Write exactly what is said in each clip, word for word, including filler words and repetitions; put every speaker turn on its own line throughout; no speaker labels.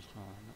enregistrement. Non.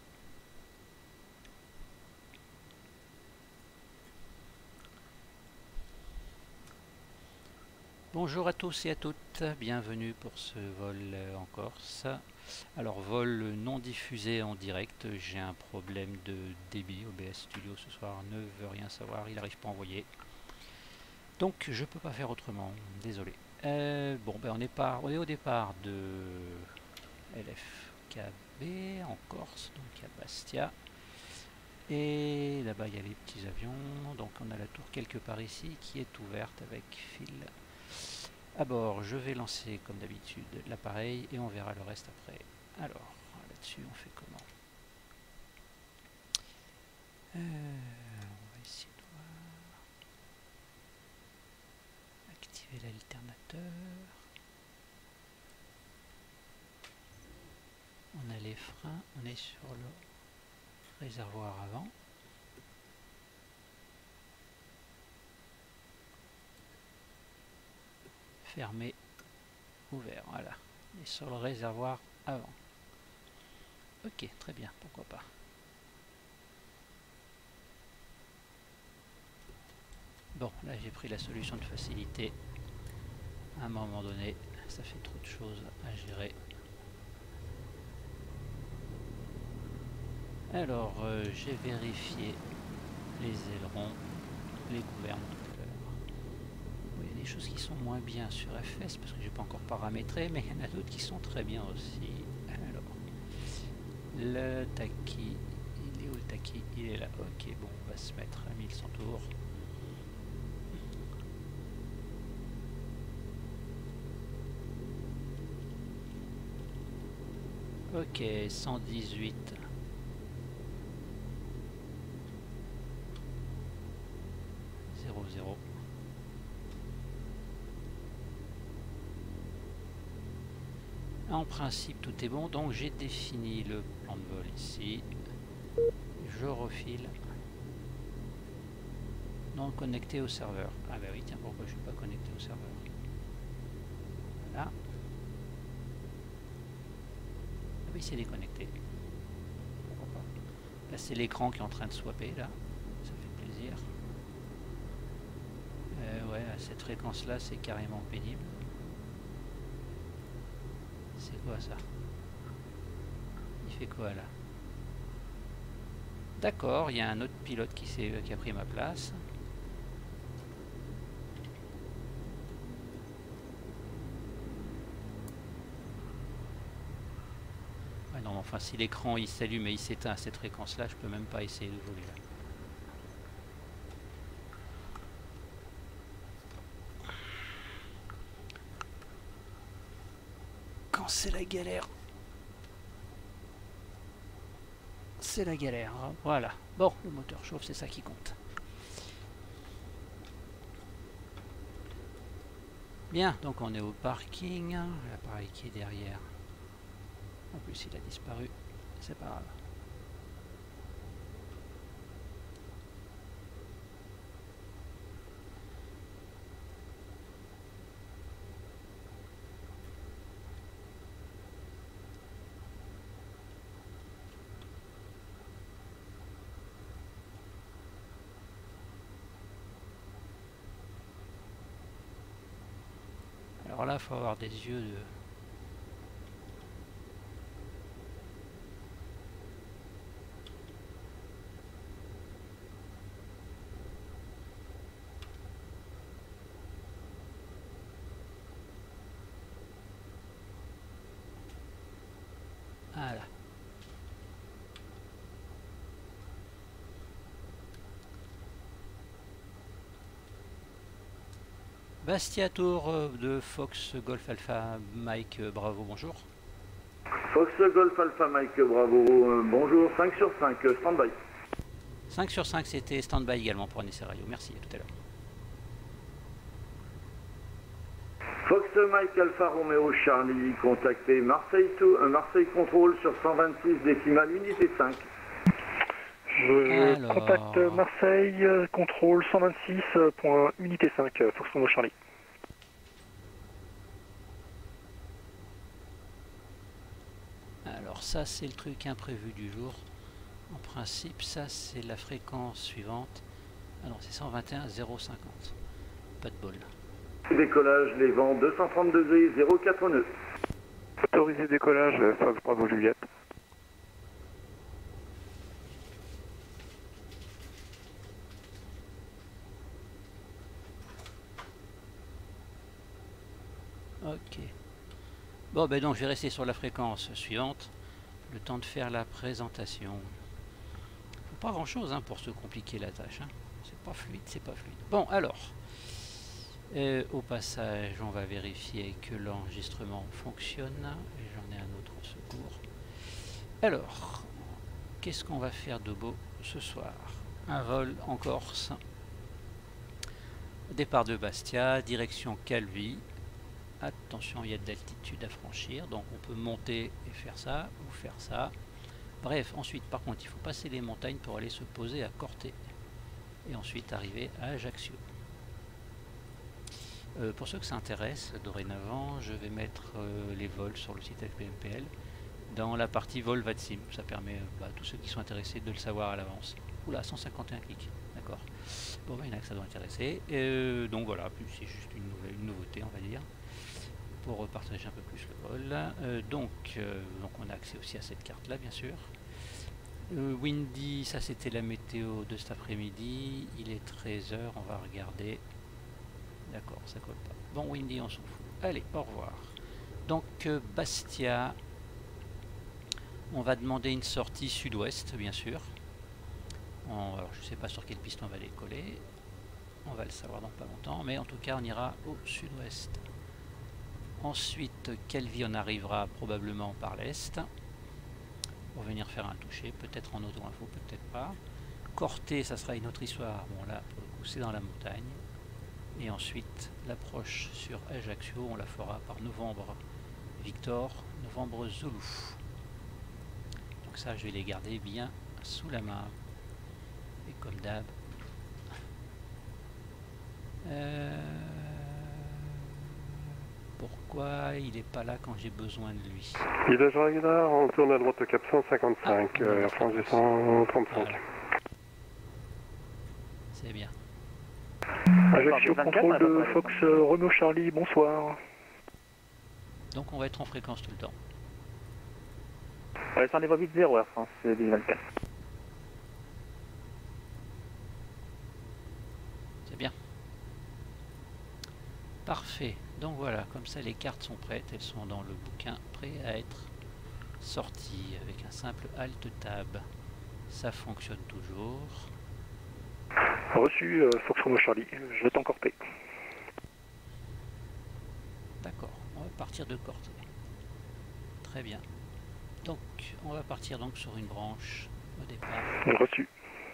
Bonjour à tous et à toutes, bienvenue pour ce vol en Corse. Alors vol non diffusé en direct, j'ai un problème de débit. O B S Studio ce soir ne veut rien savoir, il n'arrive pas à envoyer. Donc je peux pas faire autrement, désolé. Euh, bon ben on est, pas, on est au départ de L F K B en Corse, donc il y a Bastia. Et là-bas il y a les petits avions, donc on a la tour quelque part ici qui est ouverte avec fil. À bord, je vais lancer comme d'habitude l'appareil et on verra le reste après. Alors, là-dessus, on fait comment? euh, On va essayer de voir. Activer l'alternateur. On a les freins, on est sur le réservoir avant. Fermé, ouvert, voilà. Et sur le réservoir avant. Ok, très bien, pourquoi pas. Bon, là j'ai pris la solution de facilité. À un moment donné, ça fait trop de choses à gérer. Alors, euh, j'ai vérifié les ailerons, les gouvernes tout à l'heure. Il y a des choses qui sont moins bien sur F S parce que j'ai pas encore paramétré, mais il y en a d'autres qui sont très bien aussi. Alors, le taquis, il est où le taquis? Il est là. Ok, bon, on va se mettre à mille cent tours. Ok, cent dix-huit. zéro zéro. En principe tout est bon, donc j'ai défini le plan de vol ici. Je refile. Non connecté au serveur. Ah bah oui, tiens, pourquoi je suis pas connecté au serveur? Voilà. Ah oui, c'est déconnecté. Pourquoi pas? Là c'est l'écran qui est en train de swapper là. Ça fait plaisir. Euh, ouais, à cette fréquence là c'est carrément pénible. C'est quoi ça? Il fait quoi là? D'accord, il y a un autre pilote qui, qui a pris ma place. Ouais, non, enfin si l'écran il s'allume et il s'éteint à cette fréquence là, je peux même pas essayer de voler là. Quand c'est la galère. C'est la galère, hein. Voilà. Bon, le moteur chauffe, c'est ça qui compte. Bien, donc on est au parking. L'appareil qui est derrière. En plus, il a disparu. C'est pas grave. Alors là, il faut avoir des yeux de... Voilà. Bastia Tour de Fox Golf Alpha Mike Bravo, bonjour.
Fox Golf Alpha Mike Bravo, euh, bonjour, cinq sur cinq, euh, stand-by.
cinq sur cinq, c'était stand-by également pour Anissa Radio, merci, à tout à l'heure.
Fox Mike Alpha Romeo Charlie, contacté Marseille, to, euh, Marseille Contrôle sur cent vingt-six décimales unité cinq.
Je
Alors...
contacte Marseille, euh, contrôle cent vingt-six, euh, point unité cinq, euh, Fox Romeo Charlie.
Alors ça c'est le truc imprévu du jour. En principe ça c'est la fréquence suivante. Ah non, c'est cent vingt et un zéro cinquante. Pas de bol.
Décollage, les vents deux cent trente degrés, zéro quatre nœuds.
Autorisé décollage, Fox Bravo Juliette.
Ok. Bon, ben donc je vais rester sur la fréquence suivante, le temps de faire la présentation. Faut pas grand chose hein, pour se compliquer la tâche. Hein. C'est pas fluide, c'est pas fluide. Bon, alors, euh, au passage, on va vérifier que l'enregistrement fonctionne. J'en ai un autre au secours. Alors, qu'est-ce qu'on va faire de beau ce soir? Un vol en Corse. Départ de Bastia, direction Calvi. Attention, il y a de l'altitude à franchir, donc on peut monter et faire ça, ou faire ça. Bref, ensuite, par contre, il faut passer les montagnes pour aller se poser à Corté. Et ensuite arriver à Ajaccio. Euh, pour ceux que ça intéresse, dorénavant, je vais mettre euh, les vols sur le site F P M P L dans la partie vol VATSIM. Ça permet euh, bah, à tous ceux qui sont intéressés de le savoir à l'avance. Oula, cent cinquante et un clics, d'accord. Bon, bah, il y en a que ça doit intéresser. Euh, donc voilà, c'est juste une, nouvelle, une nouveauté, on va dire, pour partager un peu plus le vol. Euh, donc, euh, donc on a accès aussi à cette carte là bien sûr. Euh, windy, ça c'était la météo de cet après-midi, il est treize heures, on va regarder. D'accord, ça colle pas. Bon, windy on s'en fout. Allez, au revoir. Donc euh, Bastia, on va demander une sortie sud-ouest bien sûr. On, alors je sais pas sur quelle piste on va décoller, on va le savoir dans pas longtemps, mais en tout cas on ira au sud-ouest. Ensuite, Calvi, on arrivera probablement par l'est pour venir faire un toucher, peut-être en auto-info, peut-être pas. Corté, ça sera une autre histoire. Bon, là, pour le coup, c'est dans la montagne. Et ensuite, l'approche sur Ajaccio, on la fera par novembre Victor, novembre Zulu. Donc ça, je vais les garder bien sous la main. Et comme d'hab. Euh... Pourquoi il n'est pas là quand j'ai besoin de lui?
Village Radar, on tourne à droite au cap cent cinquante-cinq,
ah,
euh, France du cent trente-cinq.
Voilà. C'est bien.
Ajaccio, contrôle de Fox euh, Renault Charlie, bonsoir.
Donc on va être en fréquence tout le temps.
Ouais, c'est un niveau huit zéro Air France deux mille vingt-quatre.
C'est bien. Parfait. Donc voilà, comme ça les cartes sont prêtes, elles sont dans le bouquin, prêtes à être sorties avec un simple Alt Tab. Ça fonctionne toujours.
Reçu, euh, Fox Renault Charlie, je vais t'en Corté.
D'accord, on va partir de Corté. Très bien. Donc on va partir donc sur une branche au départ.
Reçu.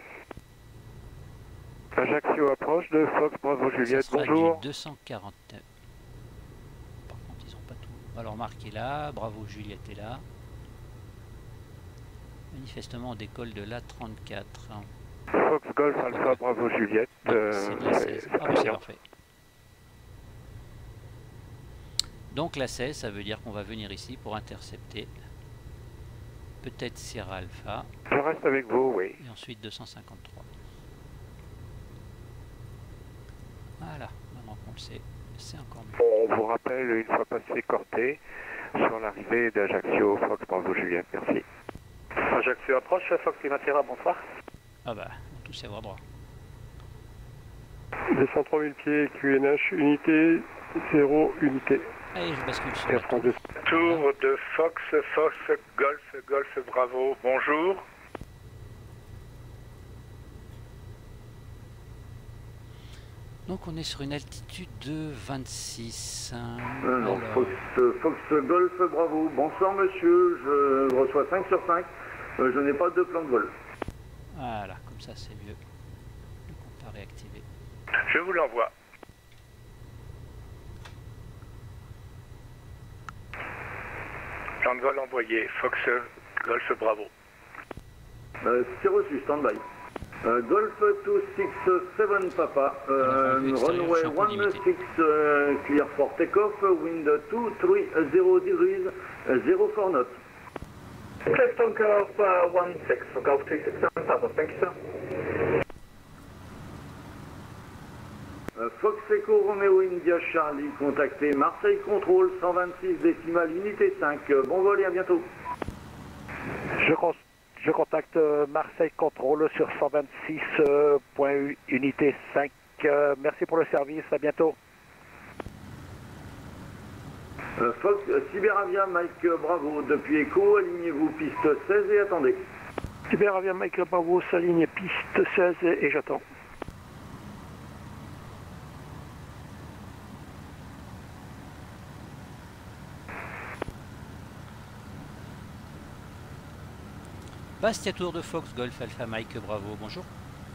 Ajaccio approche de Fox Bravo Juliette, bonjour.
deux cent quarante-neuf. Par contre ils ont pas tout. Alors Marc est là, Bravo Juliette est là. Manifestement on décolle de l'A trente-quatre.
Fox Golf Alpha Bravo Juliette.
Euh, c'est de la seize. Ah bon, c'est parfait. Donc la seize, ça veut dire qu'on va venir ici pour intercepter. Peut-être Sierra Alpha.
Je reste avec vous, oui.
Et ensuite deux cent cinquante-trois. Voilà, maintenant qu'on le sait, c'est encore mieux.
On vous rappelle une fois passé Corté sur l'arrivée d'Ajaccio, Fox Bravo Juliette, merci.
Ajaccio approche, Fox Climatera, bonsoir.
Ah bah, on va tous y avoir droit.
deux cent trois mille pieds, Q N H, unité, zéro unité.
Allez, je bascule sur la tour.
Tour de Fox, Fox, Golf, Golf, Bravo, bonjour.
Donc on est sur une altitude de vingt-six.
Alors, Fox, Fox Golf Bravo, bonsoir monsieur, je reçois cinq sur cinq, euh, je n'ai pas de plan de vol.
Voilà, comme ça c'est mieux. Le compte à réactiver.
Je vous l'envoie. Plan de vol envoyé, Fox Golf Bravo.
Euh, c'est reçu, stand-by. Euh, Golf deux six sept Papa, euh, runway one six uh, clear for takeoff, wind two three zero degrees, zero four knots.
Cliff Tonka uh, one six for Golf two six seven Papa, thank you sir.
Euh, Fox Echo Romeo India Charlie, contactez Marseille Contrôle cent vingt-six décimale unité cinq. Euh, bon vol et à bientôt.
Je, con je contacte euh, Marseille Contrôle sur cent vingt-six euh, point unité cinq. Euh, merci pour le service, à bientôt.
Euh, Fox euh, Cyberavia Mike euh, Bravo, depuis Echo, alignez-vous piste seize et attendez.
Cyberavia Mike Bravo s'aligne piste seize et j'attends.
Bastia Tour de Fox Golf Alpha Mike Bravo, bonjour.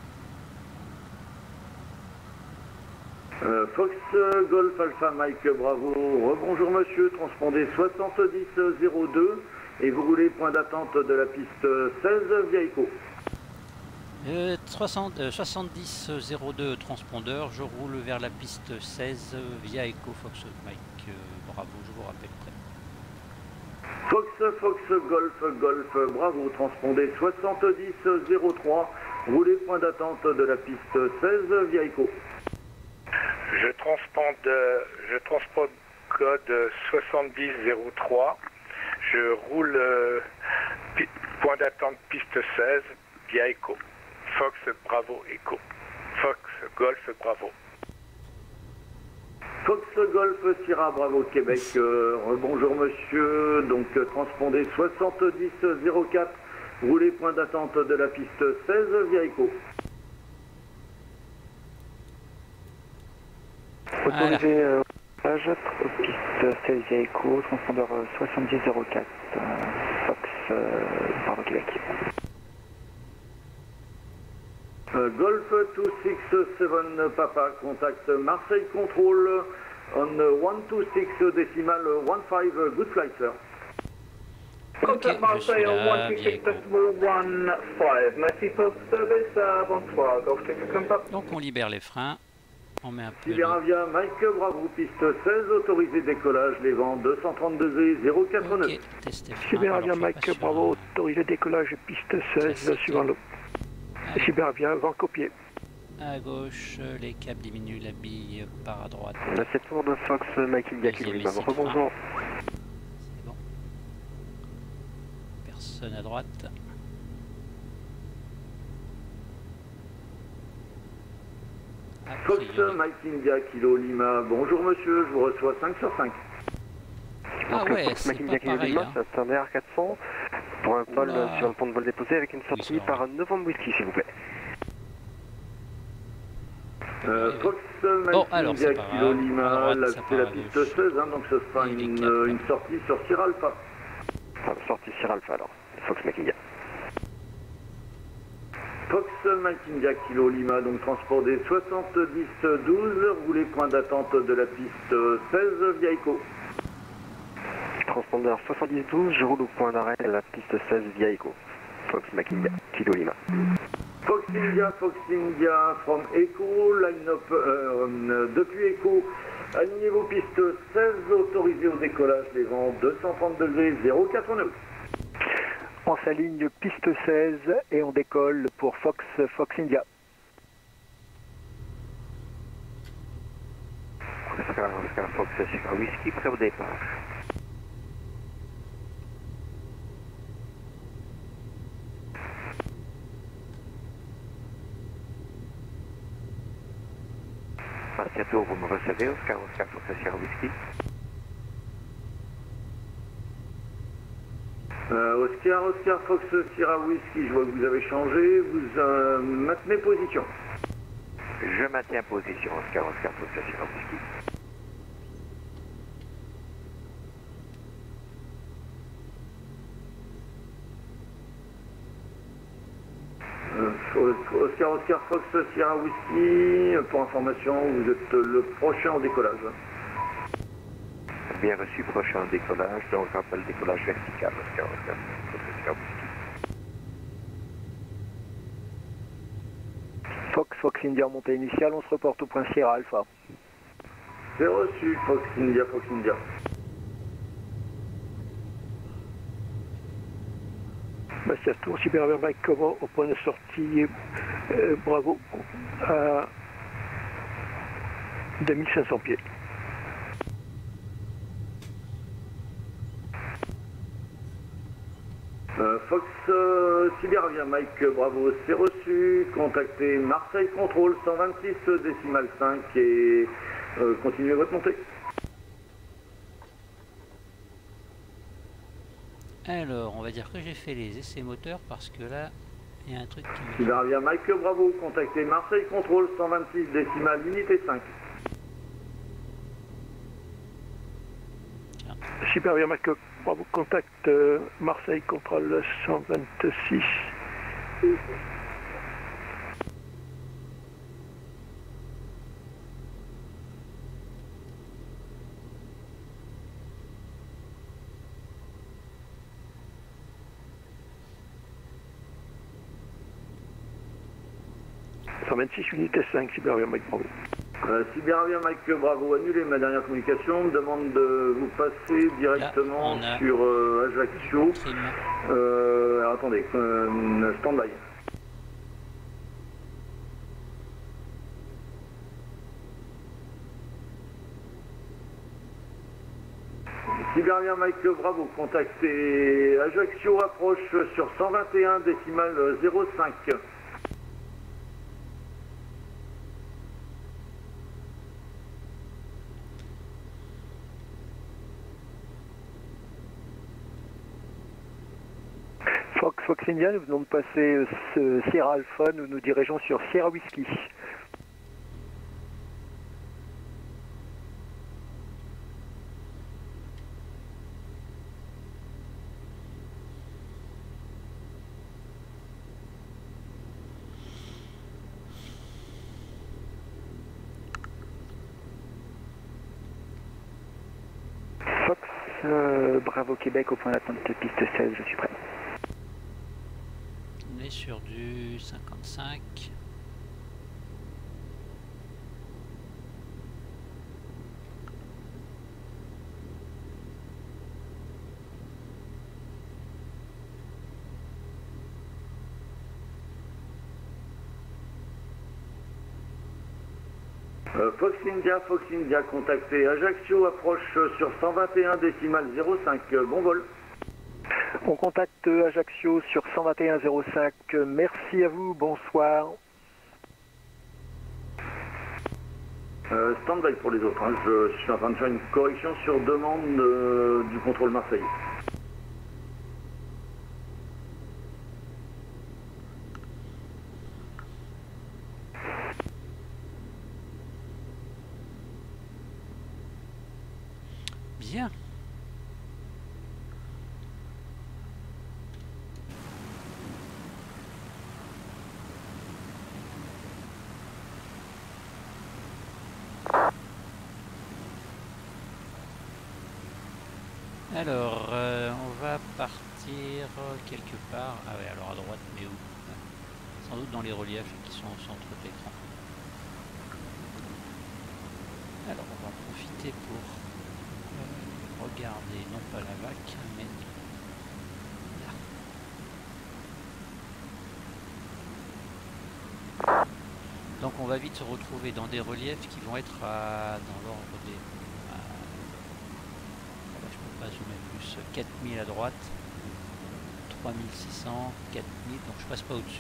Euh, Fox euh, Golf Alpha Mike Bravo, rebonjour monsieur, transpondez soixante-dix zéro deux et vous roulez point d'attente de la piste seize via Echo.
Euh, soixante, euh, soixante-dix zéro deux transpondeur, je roule vers la piste seize euh, via Echo Fox Mike euh, Bravo, je vous rappelle prêt.
Fox Fox Golf Golf Bravo, transpondez soixante-dix zéro trois, roulez point d'attente de la piste seize via Echo.
Je transponde, je transpose code soixante-dix zéro trois. Je roule euh, point d'attente piste seize via Echo. Fox Bravo Echo. Fox Golf Bravo.
Fox Golf Sierra Bravo Québec, euh, bonjour monsieur, donc euh, transpondez soixante-dix zéro quatre, roulez point d'attente de la piste seize via Echo.
Autorisé euh, page, piste seize via Echo, transpondeur euh, soixante-dix zéro quatre, euh, Fox euh, Bravo Québec.
Euh, Golf deux six sept Papa, contact Marseille Control on one two six décimal one five, good flight sir.
Ok, je suis là, via Echo.
one five, merci pour le service, uh, bonsoir, Golf two six seven Papa.
Donc on libère les freins, on met un peu de...
Cyberavia Mike Bravo, piste seize, autorisé décollage, les vents deux cent trente-deux zéro quatre-neuf.
Ok, test des freins.
Cyberavia
Alors, je
Mike
passe sur
Bravo,
un-
autorisé décollage piste seize,
Classique.
suivant l'eau.
Allez,
Cyberavia, vent copié.
à gauche, les câbles diminuent, la bille part à droite.
C'est tour de Fox Mike India qui
Deuxième
nous
essai de
rebonjour.
C'est bon. Personne à droite. A
Fox
priori.
Mike India Kilo Lima, bonjour monsieur, je vous reçois cinq sur cinq.
Ah
Donc,
ouais,
Fox
c'est
Mike
pas
India qui nous
pareil.
démarre,
Hein.
c'est un D R quatre cents pour un vol
Oula.
sur le pont de vol déposé avec une sortie
c'est
par Novembre Whisky s'il vous plaît.
Euh,
Ouais.
Fox Mike
Bon, alors,
India
c'est pas
Kilo
grave.
Lima,
À droite,
là,
ça
c'est
part
la
à
piste
gauche.
seize, hein, donc ce sera
Et les
une,
quatre.
euh, une sortie sur Sierra Alpha.
Enfin, sortie Sierra Alpha alors, Fox Mike India.
Fox Mike India Kilo Lima, donc transport des soixante-dix douze, roulez point d'attente de la piste seize via Echo.
Transpondeur soixante-dix douze, je roule au point d'arrêt de la piste seize via Echo. Fox Mike India, Kilo Lima.
Fox India, Fox India from Echo, line-up euh, depuis Echo, alignez vos pistes seize, autorisé au décollage, les vents deux cent trente-deux zéro quatre-neuf.
On s'aligne piste seize et on décolle pour Fox Fox India. Fox Sierra Whisky, prêt au départ. Bientôt, vous me recevez, Oscar, Oscar, Fox Sierra Whisky.
Euh, Oscar, Oscar, Fox Sierra Whisky, je vois que vous avez changé, vous euh, maintenez position.
Je maintiens position, Oscar, Oscar, Fox Sierra Whisky.
Euh, Oscar, Oscar, Fox Sierra Whisky, pour information, vous êtes le prochain au décollage.
Bien reçu, prochain décollage, donc rappel décollage vertical, Oscar, Oscar, Fox Sierra Whisky. Fox, Fox India, montée initiale, on se reporte au point Sierra Alpha.
C'est reçu, Fox India, Fox India.
Sébastien Tour, Super Mike Como au point de sortie, euh, Bravo, à deux mille cinq cents pieds.
Euh, Fox euh, Sibéria Mike Bravo, c'est reçu. Contactez Marseille Contrôle cent vingt-six décimal cinq et euh, continuez votre montée.
Alors, on va dire que j'ai fait les essais moteurs parce que là, il y a un truc qui me...
Sibéria Mike Bravo, contactez Marseille Contrôle cent vingt-six décimal unité cinq.
Super Mike Bravo, contact euh, Marseille Contrôle cent vingt-six. cent vingt-six unité cinq, Sibéria Mike Bravo.
Euh, Sibéria Mike Bravo, annulez ma dernière communication, me demande de vous passer directement
Là, a...
sur euh, Ajaccio. Euh, alors, attendez, euh, stand-by. Sibéria Mike Bravo, contactez Ajaccio, approche sur cent vingt et un décimal zéro cinq.
Fox, Fox India, nous venons de passer euh, Sierra Alpha, nous nous dirigeons sur Sierra Whiskey. Fox, euh, Bravo Québec au point d'attente de piste seize, je suis prêt.
On est sur du cinquante-cinq.
Euh, Fox India, Fox India, contactez Ajaccio, approche sur cent vingt et un décimal zéro cinq, bon vol.
On contacte Ajaccio sur cent vingt et un zéro cinq, merci à vous, bonsoir.
Euh, stand-by pour les autres, hein. Je, je suis en train de faire une correction sur demande euh, du contrôle marseillais.
Bien. Alors, euh, on va partir quelque part. Ah ouais, alors à droite, mais où? Sans doute dans les reliefs qui sont au centre de l'écran. Alors, on va en profiter pour euh, regarder, non pas la vague, mais là. Donc, on va vite se retrouver dans des reliefs qui vont être à, dans l'ordre des... je peux pas zoomer plus, quatre mille à droite, trois mille six cents, quatre mille, donc je passe pas au-dessus.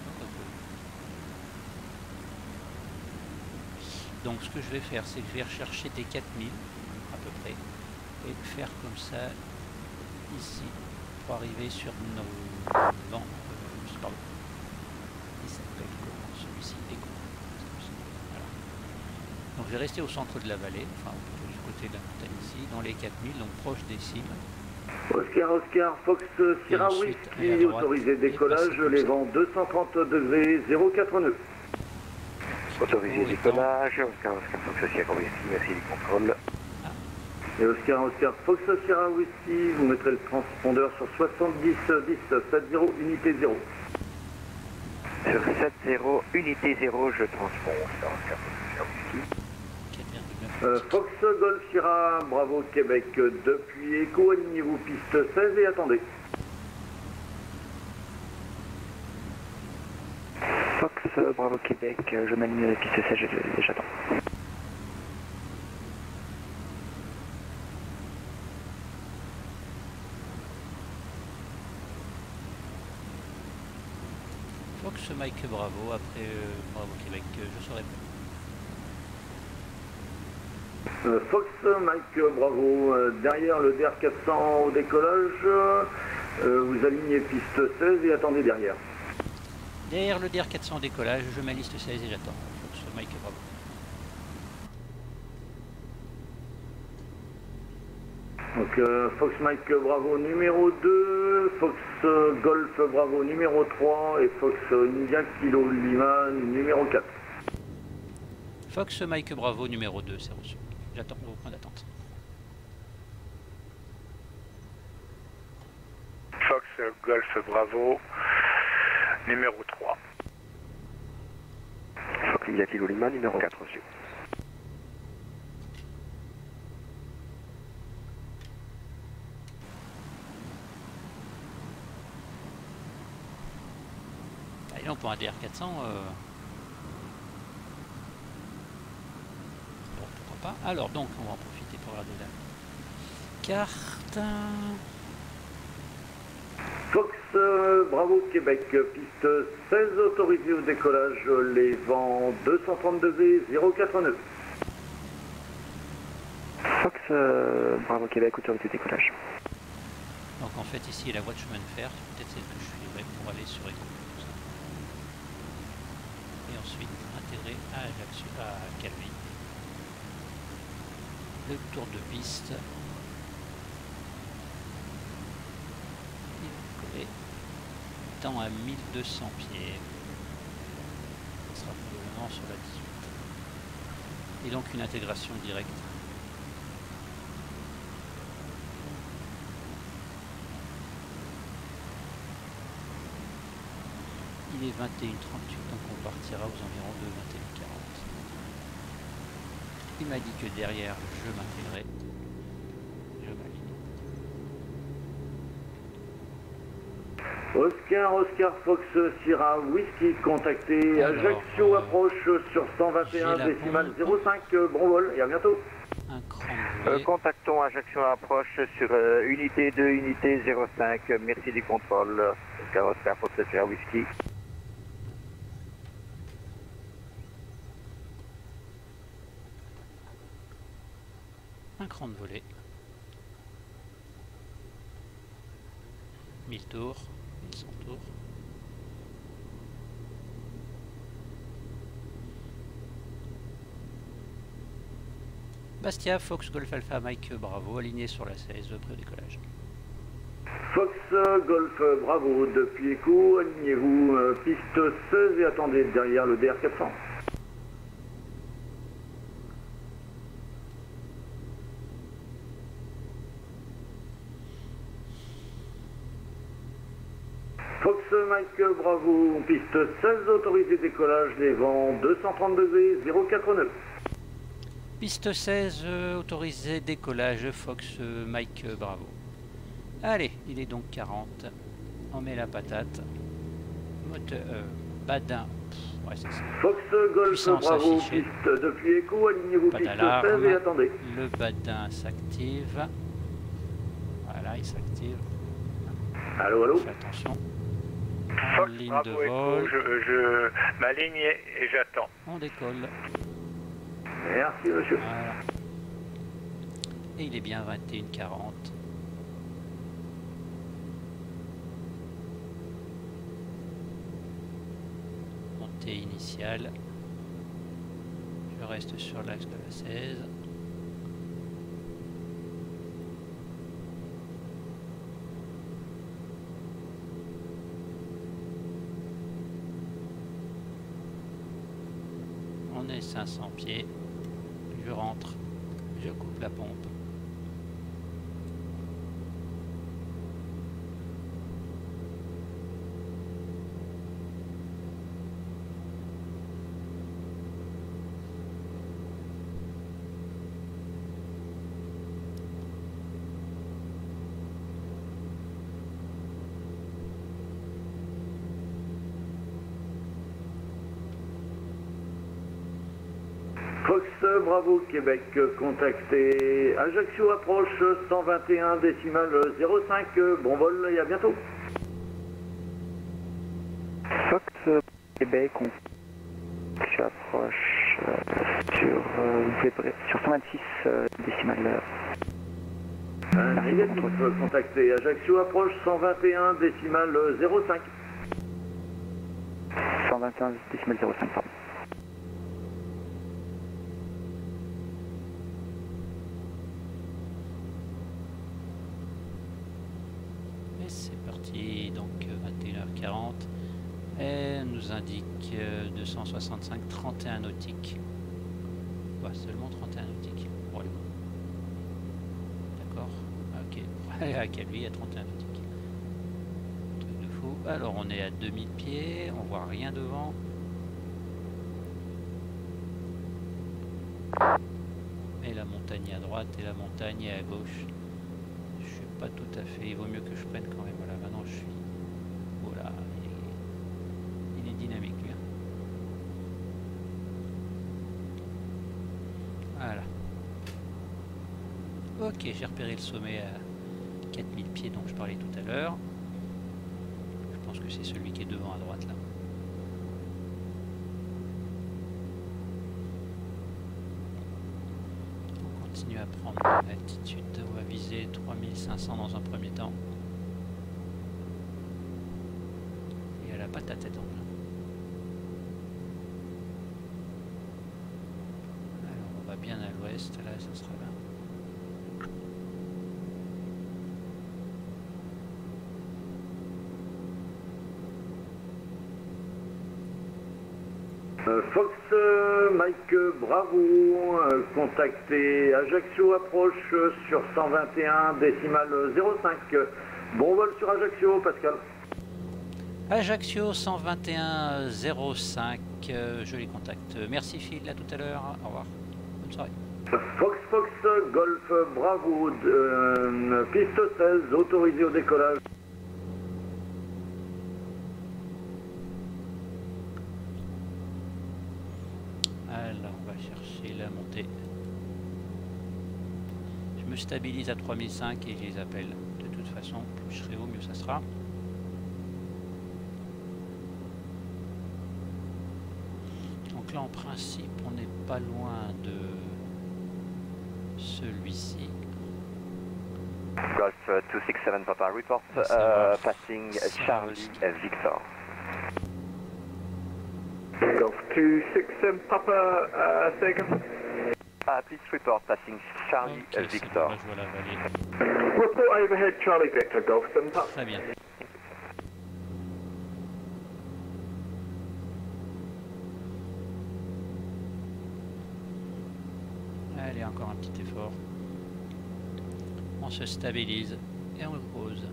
Donc ce que je vais faire, c'est que je vais rechercher des quatre mille à peu près et faire comme ça ici pour arriver sur nos vents. Euh, pardon. Il s'appelle comment celui-ci? Écho. Voilà. Donc je vais rester au centre de la vallée, enfin plutôt du côté de la montagne ici, dans les quatre mille, donc proche des cimes.
Oscar, Oscar, Fox Sierra Whiskey, autorisé décollage, les vents deux cent trente degrés, zéro quatre nœuds.
Autorisé décollage, Oscar, Oscar, Fox Sierra Whiskey, merci du contrôle.
Ah. Et Oscar, Oscar, Fox Sierra Whiskey, vous mettrez le transpondeur sur soixante-dix dix sept zéro unité zéro.
Sur sept zéro unité zéro, je transponds, Oscar, Oscar, Fox Sierra Whiskey.
Euh, Fox Golf Sierra, Bravo Québec, depuis Echo, alignez-vous piste seize et attendez.
euh, Bravo Québec, euh, je m'aligne à la piste seize et j'attends.
Fox Mike Bravo, après euh, Bravo Québec, euh, je saurai pas.
Euh, Fox Mike Bravo, euh, derrière le D R quatre cents au décollage, euh, vous alignez piste seize et attendez derrière.
Derrière le D R quatre cents au décollage, je mets liste seize et j'attends. Fox Mike Bravo.
Donc euh, Fox Mike Bravo numéro deux, Fox euh, Golf Bravo numéro trois et Fox India Kilo Lima numéro quatre.
Fox Mike Bravo numéro deux, c'est reçu. J'attends au point d'attente.
Fox Golf Bravo numéro trois.
Fox India Kilo Lima numéro quatre reçu.
Et donc pour un D R quatre cents, euh... bon, pourquoi pas. Alors donc on va en profiter pour regarder la carte.
Fox euh, Bravo Québec, piste seize autorisée au décollage, les vents deux cent trente degrés zéro quatre neuf.
Fox euh, Bravo Québec, autorité de décollage.
Donc en fait ici la voie de chemin de fer, c'est peut-être celle que je suivrai pour aller sur Éco. Et ensuite intégrer à Ajaccio, à Calvi. Le tour de piste. Et étant à mille deux cents pieds. Ce sera probablement sur la dix-huit. Et donc une intégration directe. Il est vingt et une heures trente-huit, donc on partira aux environs de vingt et une heures quarante. Il m'a dit que derrière, je m'intégrerai. Je m'aligne.
Oscar, Oscar Fox Sierra Whisky, contacté.
Alors,
Ajaccio
euh,
approche sur cent vingt et un
j'ai la
décimal
pompe.
zéro cinq, euh, bon vol et à bientôt.
Un cran de
Euh,
volée.
contactons Ajaccio approche sur euh, unité deux, unité zéro cinq. Merci du contrôle. Oscar, Oscar Fox Sierra Whisky.
Un cran de volée. mille tours, mille cent tours. Bastia, Fox, Golf Alpha, Mike Bravo, aligné sur la seize, pré décollage.
Fox euh, Golf euh, Bravo, depuis Écho, alignez-vous euh, piste seize et attendez derrière le D R quatre cents. Fox Mike Bravo, piste seize, autorisé décollage, les vents deux cent trente degrés zéro quatre neuf.
Piste seize, euh, autorisé décollage, Fox, euh, Mike euh, Bravo. Allez, il est donc quarante. On met la patate. Moteur, euh, badin. Pff, ouais, c'est ça.
Fox Golf
Puissance
Bravo,
affichée.
piste depuis Écho, alignez-vous
Pas
piste
d'alarme.
seize et attendez.
Le badin s'active. Voilà, il s'active.
Allô, allô.
Fais attention. En
Fox
ligne
Bravo
de
Echo,
vol.
je, je m'aligne et, et j'attends.
On décolle.
Merci monsieur.
Voilà. Et il est bien vingt et une heures quarante. Montée initiale. Je reste sur l'axe de la seize. On est cinq cents pieds. Je rentre. Je coupe la pompe.
Fox Bravo Québec, contacté Ajaccio approche cent vingt et un décimal zéro cinq, bon vol et à bientôt.
Fox Québec, on approche euh, sur, euh, sur cent vingt-six euh, décimal.
Un négatif, contacté Ajaccio approche cent vingt et un décimal zéro cinq.
cent vingt et un décimal zéro cinq, pardon.
Et c'est parti, donc vingt et une heures quarante. Et elle nous indique deux cent soixante-cinq, trente et un nautiques. Ouais, seulement trente et un nautiques. Bon, allez. D'accord, ok. À Calvi, il y a trente et un nautiques. Truc de fou. Alors, on est à deux mille pieds, on voit rien devant. Et la montagne est à droite et la montagne est à gauche. Je suis pas tout à fait. Il vaut mieux que je prenne quand même. Voilà, maintenant je suis. Voilà. Il est, il est dynamique lui. Voilà. Ok, j'ai repéré le sommet à quatre mille pieds dont je parlais tout à l'heure. Je pense que c'est celui qui est devant à droite là. On continue à prendre l'altitude. On va viser trois mille cinq cents dans un premier temps. Et elle a pas ta tête en plein. Alors on va bien à l'ouest, là ça sera là.
Fox Mike Bravo, euh, contacté Ajaccio approche sur cent vingt et un décimal zéro cinq. Bon vol sur Ajaccio, Pascal.
Ajaccio cent vingt et un zéro cinq, euh, je les contacte. Merci Phil, à tout à l'heure. Au revoir. Bonne soirée.
Fox Fox Golf Bravo, euh, piste seize, autorisé au décollage.
Alors on va chercher la montée. Je me stabilise à trois mille cinq et je les appelle. De toute façon, plus je serai haut, mieux ça sera. Donc là en principe on n'est pas loin de celui-ci.
Golf two six seven Papa report, uh, passing Charlie Victor.
Golf two six seven Papa, uh, second.
Uh, please report passing Charlie
Okay,
Victor.
bon, je vois la vallée.
Report overhead Charlie Victor, Golf seven Papa.
Très bien. Allez, encore un petit effort. On se stabilise et on repose.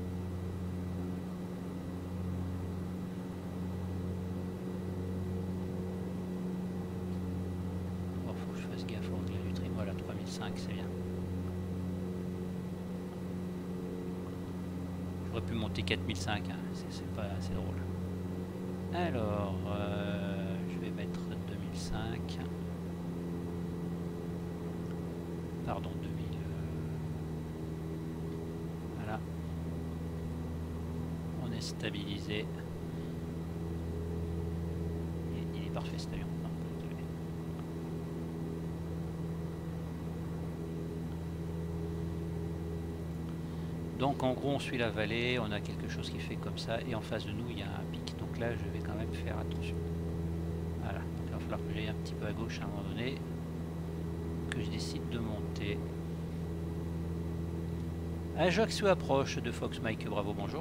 Bon, faut que je fasse gaffe au angle du trim. Voilà, trois mille cinq, c'est bien. J'aurais pu monter quatre mille cinq, hein. C'est pas assez drôle. Alors, euh, je vais mettre deux mille cinq. Pardon, deux mille. Voilà. On est stabilisé. Il, il est parfait cet avion. Non, désolé. Donc en gros on suit la vallée, on a quelque chose qui fait comme ça et en face de nous il y a un pic. Donc là je vais quand même faire attention. Voilà, donc il va falloir que j'aille un petit peu à gauche à un moment donné. Que je décide de monter. Ajaccio approche de Fox Mike Bravo, bonjour.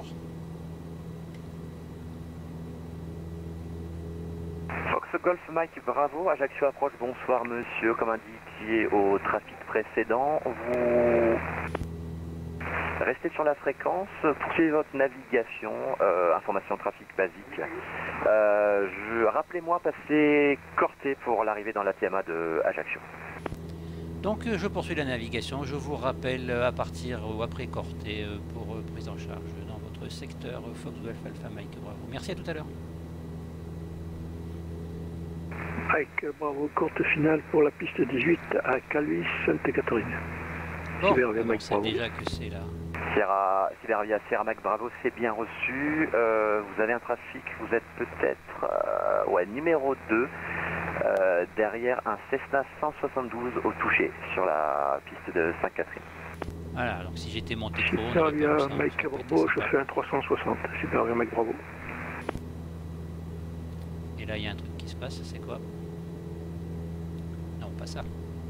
Fox Golf Mike Bravo, Ajaccio approche, bonsoir monsieur, comme indiqué au trafic précédent, vous restez sur la fréquence, poursuivez votre navigation, euh, information trafic basique. Euh, je, rappelez-moi passer Corté pour l'arrivée dans la T M A de Ajaccio.
Donc je poursuis la navigation, je vous rappelle à partir ou après Corté pour prise en charge dans votre secteur Fox Golf Alpha Mike Bravo. Merci, à tout à l'heure.
Mike, bravo, courte finale pour la piste dix-huit à Calvi, Sainte-Catherine.
Bon,
Sibéria,
on
Mike,
sait
bravo.
déjà que c'est là.
Sierra, Sibéria, Sierra Mac, bravo, c'est bien reçu. Euh, vous avez un trafic, vous êtes peut-être euh, ouais, numéro deux, euh, derrière un Cessna cent soixante-douze au toucher sur la piste de Sainte-Catherine.
Voilà, donc si j'étais monté trop, on aurait
Sibéria,
pas vu ça,
Mike,
ça aurait été
bravo, je
sympa.
fais un trois cent soixante. Sibéria, Mike, bravo.
Et là, il y a un truc qui se passe, c'est quoi? Non, pas ça.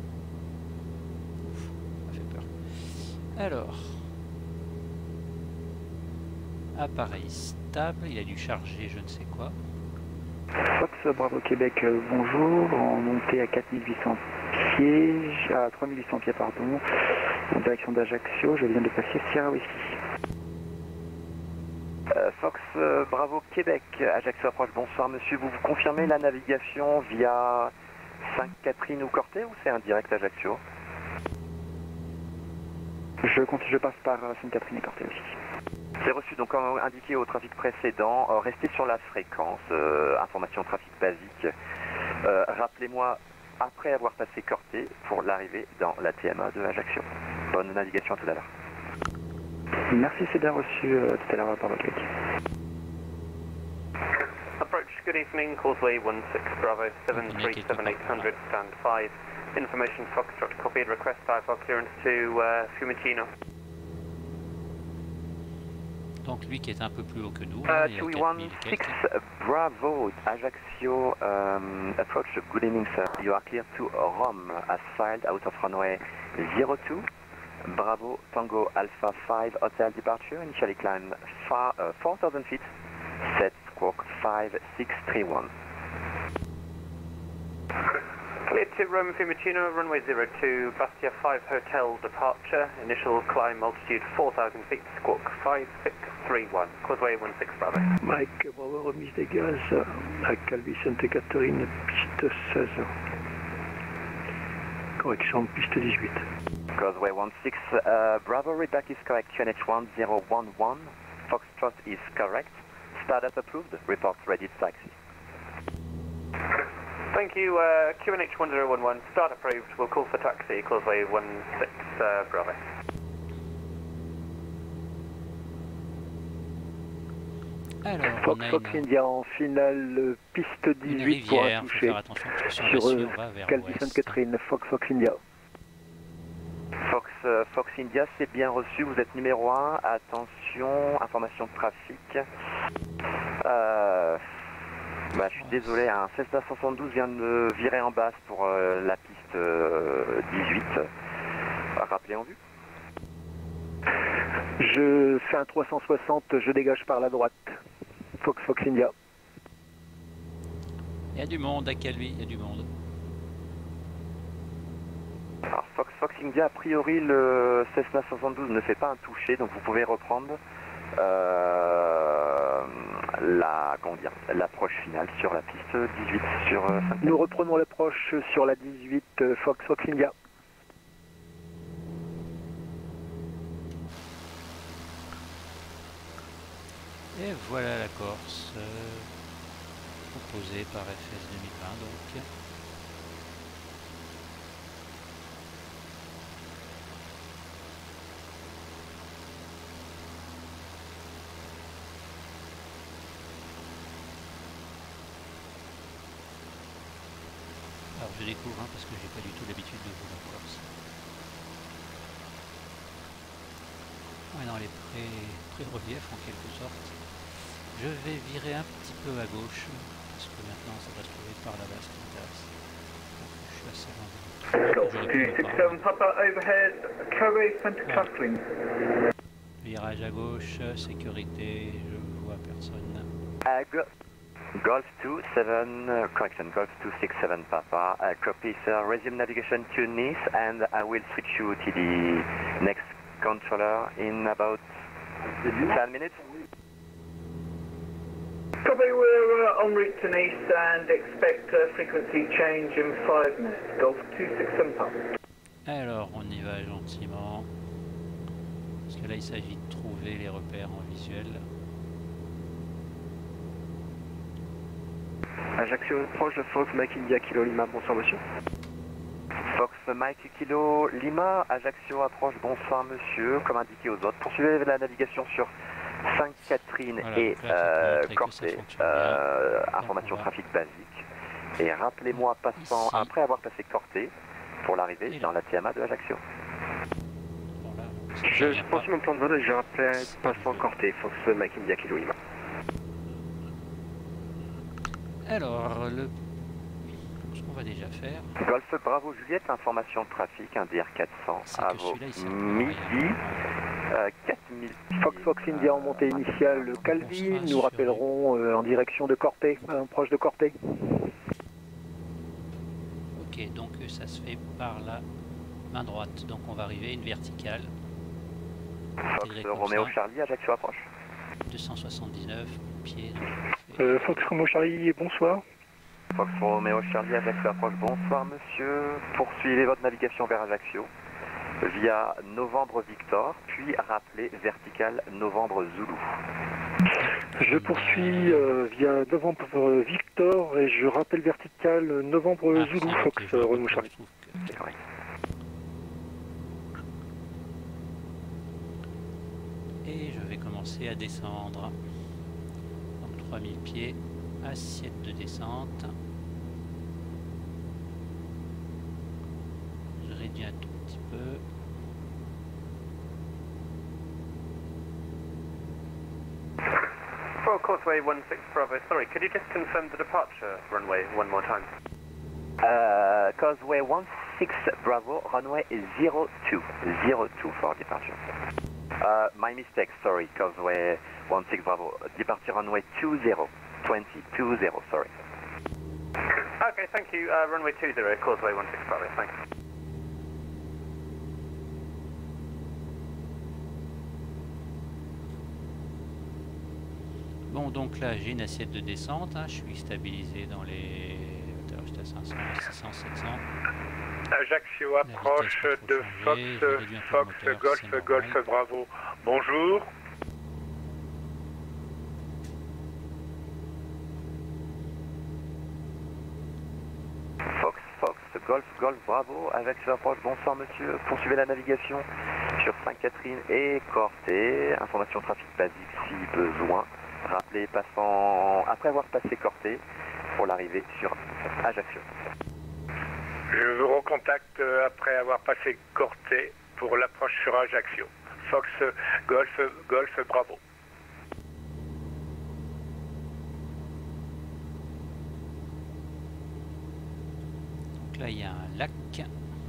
Ouf, ça fait peur. Alors, appareil stable, il a dû charger je ne sais quoi.
Fox, Bravo Québec, euh, bonjour, en montée à quatre mille huit cents pieds, à trois mille huit cents pieds, pardon, en direction d'Ajaccio, je viens de passer Sierra Whisky.
Euh, Fox, euh, bravo Québec, Ajaccio approche, bonsoir monsieur, vous vous confirmez la navigation via Sainte-Catherine ou Corté ou c'est un direct Ajaccio?
Je, compte, je passe par euh, Sainte-Catherine et Corté aussi.
C'est reçu, donc comme indiqué au trafic précédent, euh, restez sur la fréquence, euh, information trafic basique. Euh, Rappelez-moi après avoir passé Corté pour l'arrivée dans la T M A de Ajaccio. Bonne navigation à tout à l'heure.
Merci, c'est bien reçu euh, tout à l'heure par votre Québec.
Approach, good evening, Causeway one six Bravo seven three seven eight hundred, stand five. Information Foxtrot copied, request I F R clearance to uh, Fiumicino.
Donc lui qui est un peu plus haut que nous,
Uh,
hein, il y a
two
quatre
one
mille
six
quelques.
Bravo, Ajaccio, um, approach, good evening sir. You are clear to Rome, as filed out of runway zero two. Bravo, Tango Alpha five, hotel departure, initially climb far, uh, four thousand feet, set squawk five six three one.
Clear to Rome Fiumicino, runway zero two, Bastia five Hotel departure, initial climb altitude four thousand feet, squawk five six three one, Causeway one six Bravo.
Mike, bravo, remise des gaz à Calvi, Sainte-Catherine, piste seize. Correction, piste dix-huit.
Causeway one six, uh, Bravo, readback is correct, Q N H one zero one one, Foxtrot is correct, startup approved, reports ready to taxi.
Thank you, uh, Q N H one zero one one, start approved, we'll call for taxi, Causeway one six uh, Bravo.
Alors,
Fox,
on a
Fox
une,
India en finale, piste
une
dix-huit pour un
rivière, faut
toucher
faire attention parce que si on
sur
la suit,
euh,
on va vers
Calvi,
l'ouest.
Sainte-Catherine. Fox, Fox India.
Fox, euh, Fox India, c'est bien reçu, vous êtes numéro un, attention, information de trafic. Euh, bah, je suis désolé, un Cessna cent soixante-douze vient de me virer en basse pour euh, la piste euh, dix-huit. Rappelez en vue.
Je fais un trois cent soixante, je dégage par la droite. Fox, Fox India.
Il y a du monde à Calvi, il y a du monde.
Alors Fox, Fox India, a priori le Cessna cent soixante-douze ne fait pas un toucher, donc vous pouvez reprendre euh, la, comment dire, l'approche finale sur la piste dix-huit sur euh, Sainte-Catherine.
Nous reprenons l'approche sur la dix-huit, euh, Fox, Fox India.
Et voilà la Corse, euh, proposée par F S deux mille vingt donc. Alors je découvre hein, parce que j'ai pas du tout l'habitude de voler en Corse. Ouais, dans les pré- pré-reliefs en quelque sorte. Je vais virer un petit peu à gauche parce que maintenant ça va se trouver par là-bas ce qui m'intéresse. Donc, je suis assez loin de
Golf
j'aurais pu
two
me
six
parler.
seven Papa overhead, Causeway Sainte-Catherine.
Virage à gauche, sécurité, je vois personne.
Uh, go Golf two seven, uh, correction, Golf two six seven Papa, uh, copy sir, resume navigation to Nice and I will switch you to the next controller in about ten minutes.
Copy, we're uh, en route to Nice and expect a frequency change in five minutes, Golf two six seven Papa.
Alors on y va gentiment. Parce que là il s'agit de trouver les repères en visuel.
Ajaccio approche, Fox Mike India Kilo Lima, bonsoir monsieur.
Fox Mike Kilo Lima, Ajaccio approche, bonsoir monsieur. Comme indiqué aux autres, poursuivez la navigation sur Sainte-Catherine
Voilà,
et
donc là,
euh,
ça peut montrer que ça
Corté,
fonctionne
euh,
bien.
information
Donc, on va-
trafic basique. Et rappelez-moi, passant,
Ici.
après avoir passé Corté, pour l'arrivée
Et
dans
là.
la T M A de Ajaccio.
Bon, là, ça
Je,
vient
je
pas.
poursuis mon plan de vol et je rappelle
C'est
passant
le jeu.
Corté, Fox Mike India Kilo Lima.
Alors, le... ce qu'on va déjà faire,
Golf Bravo Juliette, information de trafic, un D R quatre cents
c'est
à
que
vos
celui-là, il sert plus à
midi,
rien.
euh, quatre mille
Fox Fox India en montée initiale Calvi, nous rappellerons euh, en direction de Corté, euh, proche de Corté.
Ok, donc euh, ça se fait par la main droite. Donc on va arriver une verticale.
Fox
Intégré comme
Roméo
ça.
Charlie, Ajaccio approche.
deux cent soixante-dix-neuf pieds. Donc on fait-
Euh, Fox Romeo Charlie, bonsoir.
Fox Roméo Charlie, Ajaccio approche, bonsoir monsieur. Poursuivez votre navigation vers Ajaccio via Novembre Victor, puis rappelez verticale Novembre Zulu.
Je poursuis euh, via Novembre Victor et je rappelle vertical Novembre
Ah,
Zulu,
c'est vrai
Fox
que je
euh,
vois
Romeo
pas,
Charlie.
je trouve que-
C'est correct.
Et je vais commencer à descendre. Donc trois mille pieds, assiette de descente. Je réduis un tout petit peu.
For Causeway one six Bravo, sorry, could you just confirm the departure runway one more time?
Uh, Causeway one six Bravo, runway zero two, zero two for departure. Uh, my mistake, sorry, Causeway one six Bravo, departure runway two zero, twenty, two zero, sorry.
Okay, thank you. Uh, runway two zero, Causeway one six Bravo, thanks.
Bon, donc là j'ai une assiette de descente, hein, je suis stabilisé dans les... Attends, j'étais à cinq cents, six cents, sept cents.
Ajaccio
La
approche
vitesse pas
de
trop
Fox,
changée, je réduis un peu le
Fox,
moteur,
Golf,
c'est
Golf,
normal.
Bravo. Bonjour.
Fox, Fox, Golf, Golf, Bravo, Ajaccio approche, bonsoir monsieur. Poursuivez la navigation sur Sainte-Catherine et Corté. Information trafic basique si besoin. Rappelez passant, après avoir passé Corté, pour l'arrivée sur Ajaccio.
Je vous recontacte euh, après avoir passé Corté pour l'approche sur Ajaccio. Fox, Golf, Golf, Bravo.
Donc là il y a un lac. Là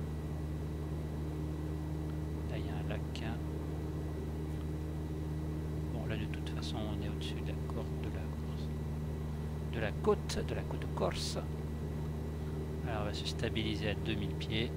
il y a un lac. Bon là de toute façon on est au-dessus de la côte de la Corse. De la côte, de la côte de Corse. Alors on va se stabiliser à deux mille pieds.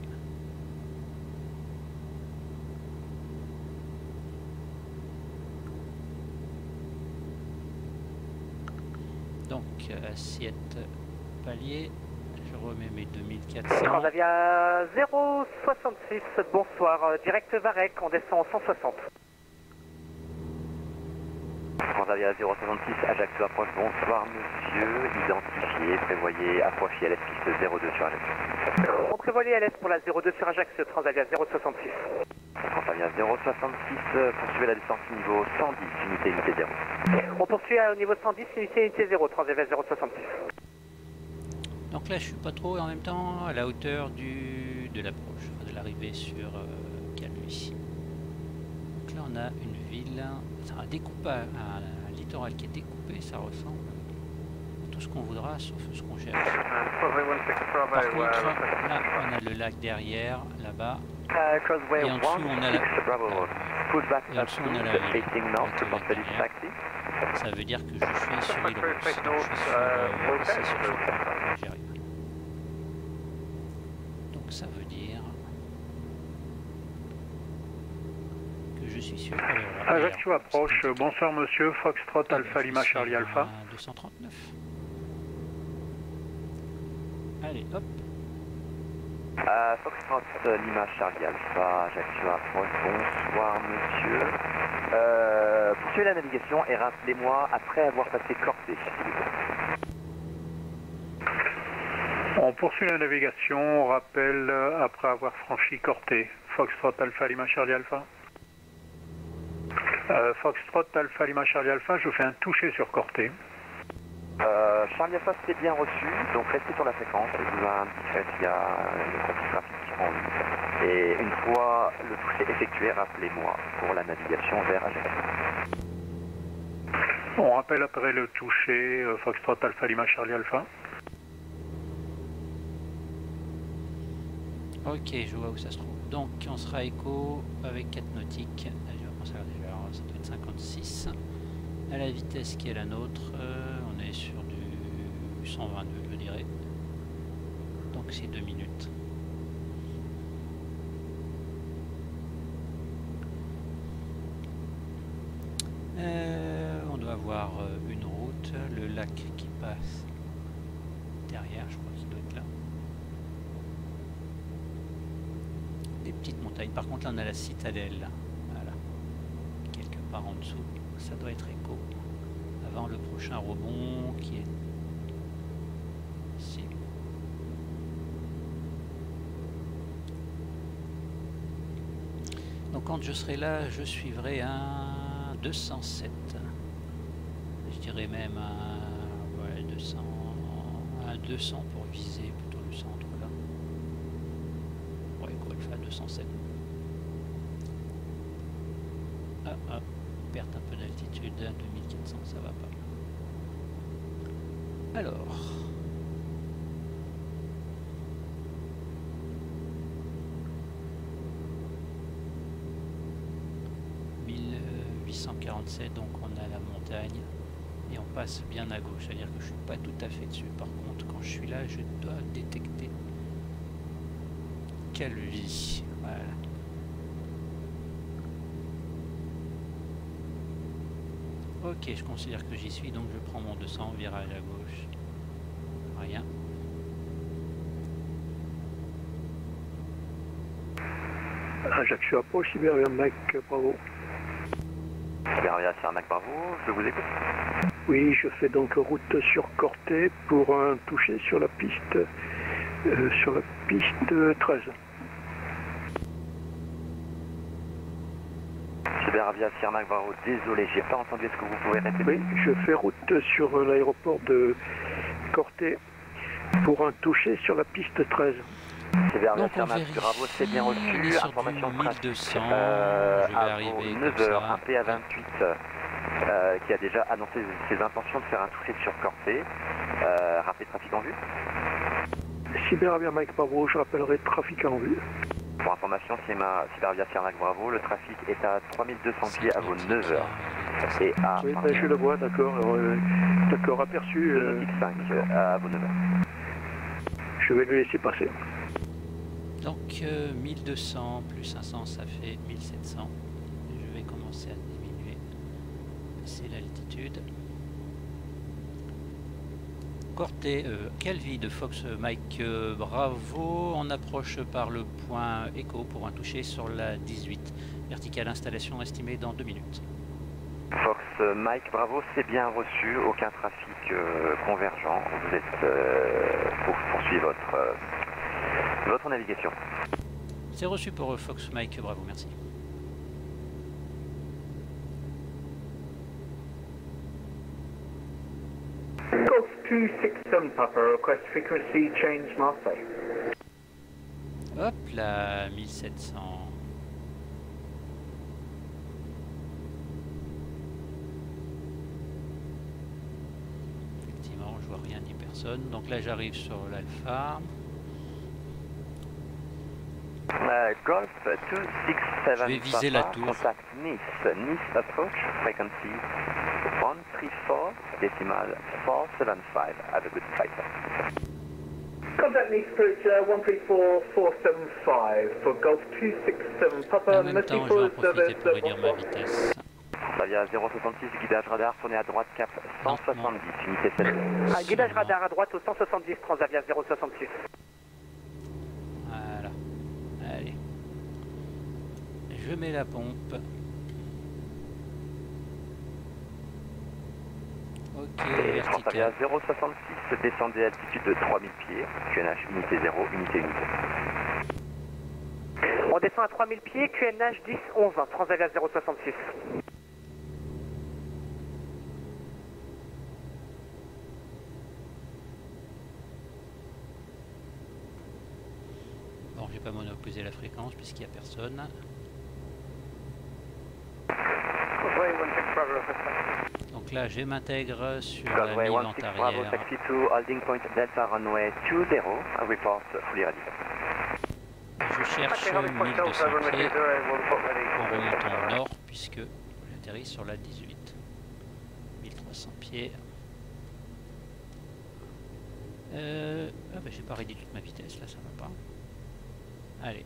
Donc assiette palier. Je remets mes deux mille quatre cents.
Transavia zéro soixante-six, bonsoir, euh, direct Varec, on descend cent soixante.
Transavia zéro soixante-six, Ajaccio approche, bonsoir monsieur. Identifié, prévoyez approche I L S piste zéro deux sur Ajaccio.
On prévoit les L S pour la zéro deux sur Ajaccio, Transavia zéro soixante-six.
Transavia zéro soixante-six, poursuivez la descente niveau cent dix, unité, unité zéro.
On poursuit au niveau cent dix, unité, unité zéro, Transavia zéro soixante-six.
Donc là je suis pas trop en même temps à la hauteur du de l'approche, enfin, de l'arrivée sur euh, Calvi. Donc là on a une ville, un découpage, un, un littoral qui est découpé, ça ressemble à tout ce qu'on voudra sauf ce qu'on cherche.
Causeway one six Bravo,
Par
uh,
contre là on a le lac derrière, là-bas,
Uh, Causeway
et en dessous on a la...
one six Bravo, pull back
Et en
up
dessous,
to
on a la-
eighteen knots,
la- la-
Portalis
la-
taxi.
ça veut dire que je suis sur l'île
Approach
Rousse,
face
donc
north,
je suis sur,
uh,
euh,
okay,
ici sur ce
so-
point, j'y arrive. Donc ça veut dire que je suis sur... alors,
Ajaccio
alors,
approche,
c'est un petit
bonsoir monsieur, Foxtrot
peu-
Alpha
je
Lima
suis
Charlie
à
Alpha.
deux cent trente-neuf. Allez, hop.
Uh, Foxtrot Lima Charlie Alpha, Ajaccio approche, bonsoir monsieur. Euh, poursuivez la navigation et rappelez-moi après avoir passé Corté, s'il vous plaît.
poursuit la navigation, rappel euh, après avoir franchi Corté. Foxtrot Alpha Lima Charlie Alpha. Euh, Foxtrot Alpha Lima Charlie Alpha, je fais un toucher sur Corté.
Euh, Charlie Alpha, c'est bien reçu, donc restez sur la fréquence, je vous indiquerai s'il y a le conflit trafic en vue. Et une fois le toucher effectué, rappelez-moi pour la navigation vers Ajaccio.
On rappelle après le toucher, euh, Foxtrot Alpha Lima Charlie Alpha.
Ok, je vois où ça se trouve. Donc on sera écho avec quatre nautiques. Allez, je vais commencer à déjà, ça doit être cinquante-six. À la vitesse qui est la nôtre, euh, on est sur du cent vingt-deux, je dirais. Donc c'est deux minutes. Euh, on doit avoir une route, le lac qui passe derrière, je crois qu'il doit être là. Des petites montagnes. Par contre là on a la citadelle, voilà, quelque part en dessous. Ça doit être écho avant le prochain rebond qui est ici. Donc quand je serai là, je suivrai un deux cent sept. Je dirais même un, ouais, deux cents, un deux cents pour viser plutôt le centre là. Ouais, quoi, il fait à deux cent sept. Ah, ah, perte un peu d'altitude, deux mille quatre cents, ça va pas. Alors. mille huit cent quarante-sept, donc on a la montagne et on passe bien à gauche, c'est-à-dire que je suis pas tout à fait dessus. Par contre, quand je suis là, je dois détecter Calvi. Voilà. Ok, je considère que j'y suis, donc je prends mon deux cents, virage à gauche. Rien.
Ajaccio approche, Sibéria Mac, bravo.
Sibéria Mac, bravo, je vous écoute.
Oui, je fais donc route sur Corté pour un toucher sur la piste, euh, sur la piste treize.
Sibéria Mac, bravo, désolé, j'ai pas entendu, est-ce que vous pouvez répéter?
Oui, je fais route sur l'aéroport de Corté pour un toucher sur la piste treize.
Sibéria Mac, bravo, c'est bien reçu, information trafic, euh, à neuf heures, un P A vingt-huit euh, qui a déjà annoncé ses intentions de faire un toucher sur Corté. Euh, rappel trafic en vue.
Sibéria Mike Bravo, je rappellerai trafic en vue.
Pour information, c'est ma Sibéria Mac Bravo, le trafic est à trois mille deux cents pieds à vos neuf heures. Et à...
Oui, ben, je le vois, d'accord, euh, d'accord, aperçu.
Euh... cinq à vos neuf heures.
Je vais le laisser passer.
Donc euh, mille deux cents plus cinq cents, ça fait mille sept cents. Je vais commencer à diminuer. C'est l'altitude. Corté, euh, Calvi de Fox Mike euh, Bravo. On approche par le point écho pour un toucher sur la dix-huit. Verticale installation estimée dans deux minutes.
Fox Mike Bravo, c'est bien reçu. Aucun trafic euh, convergent. Vous êtes euh, pour poursuivre votre... Euh, Votre navigation.
C'est reçu pour Fox Mike, bravo, merci.
Golf two six seven Papa, request frequency change Marseille.
Hop là, mille sept cents. Effectivement, je vois rien ni personne. Donc là, j'arrive sur l'Alpha.
Uh, Golf two six seven,
je vais viser la tour.
Contact Nice, Nice approach, frequency one three four, decimal four seven five. Have a good flight.
Contact Nice approach uh, one three four four seven five for Golf two six seven Papa.
En même temps, je vais en profiter pour réduire ma vitesse.
Xavier zéro soixante-six, guidage radar, tournez à droite, cap cent soixante-dix, unité sept.
Ah, guidage radar à droite au cent soixante-dix, Transavia zéro soixante-six.
Voilà. Allez. Je mets la pompe. Ok,
Et Transavia
vertical.
zéro soixante-six, descendez à altitude de trois mille pieds, Q N H unité zéro, unité unité.
On descend à trois mille pieds, Q N H dix onze, Transavia zéro soixante-six.
Bon, j'ai pas monopolisé la fréquence puisqu'il n'y a personne. Donc là, je m'intègre sur la
Causeway
mi-vente
sixteen Bravo,
arrière.
taxi to holding point Delta runway two zero, report fully ready.
Je cherche mille deux cents pieds en remontant au nord puisque j'atterris sur la dix-huit. mille trois cents pieds. Euh, ah bah j'ai pas réduit toute ma vitesse là, ça va pas. Allez.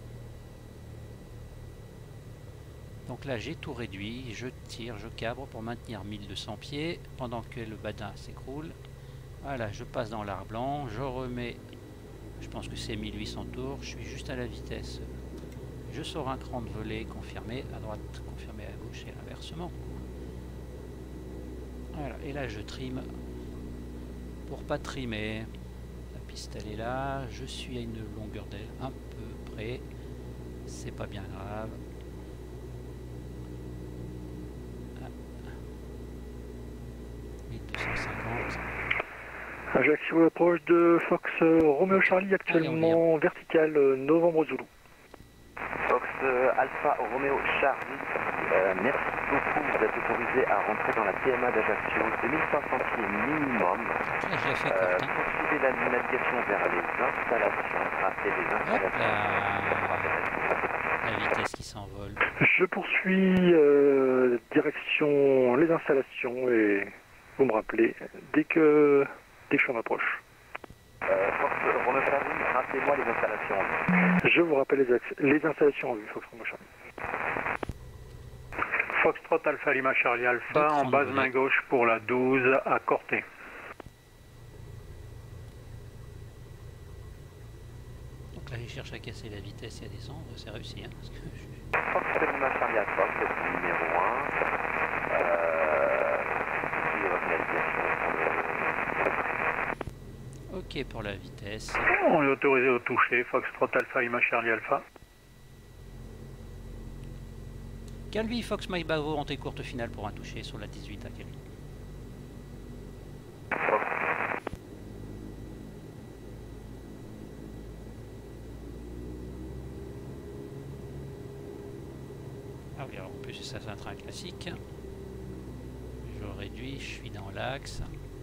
Donc là j'ai tout réduit, je tire, je cabre pour maintenir mille deux cents pieds pendant que le badin s'écroule. Voilà, je passe dans l'art blanc, je remets, je pense que c'est mille huit cents tours, je suis juste à la vitesse. Je sors un cran de volée confirmé à droite, confirmé à gauche et inversement. Voilà, et là je trime pour pas trimer. La piste elle est là, je suis à une longueur d'aile un peu près, c'est pas bien grave. deux cent cinquante.
Ajaccio approche de Fox euh, Romeo Charlie, actuellement vertical euh, novembre Zulu.
Fox euh, Alpha Romeo Charlie, euh, merci beaucoup, vous êtes autorisé à rentrer dans la T M A d'Ajaccio, deux mille cinq cents pieds minimum.
Là, je l'ai fait
euh,
courte, hein.
Poursuivez la navigation vers les installations, rappelez les installations.
La, la vitesse qui s'envole.
Je poursuis euh, direction les installations et vous me rappelez dès que, dès que je m'approche.
Euh, Fox Romeo Charlie, rappelez-moi les installations en vue.
Je vous rappelle les, les installations en vue, Fox Romeo Charlie.
Foxtrot Alpha Lima Charlie Alpha, en base main gauche pour la douze à Corté.
Donc là, je cherche à casser la vitesse et à descendre, c'est réussi. Hein, parce que je...
Fox Lima Charlie Alpha, c'est le numéro un. Euh, suivez votre navigation pour le...
Ok pour la vitesse.
On est autorisé au toucher, Foxtrot Alpha Lima Charlie Alpha.
Calvi, Fox Mike Bravo, entrée courte finale pour un toucher sur la dix-huit à Calvi. Ah oui, alors en plus ça c'est un train classique. Je réduis, je suis dans l'axe.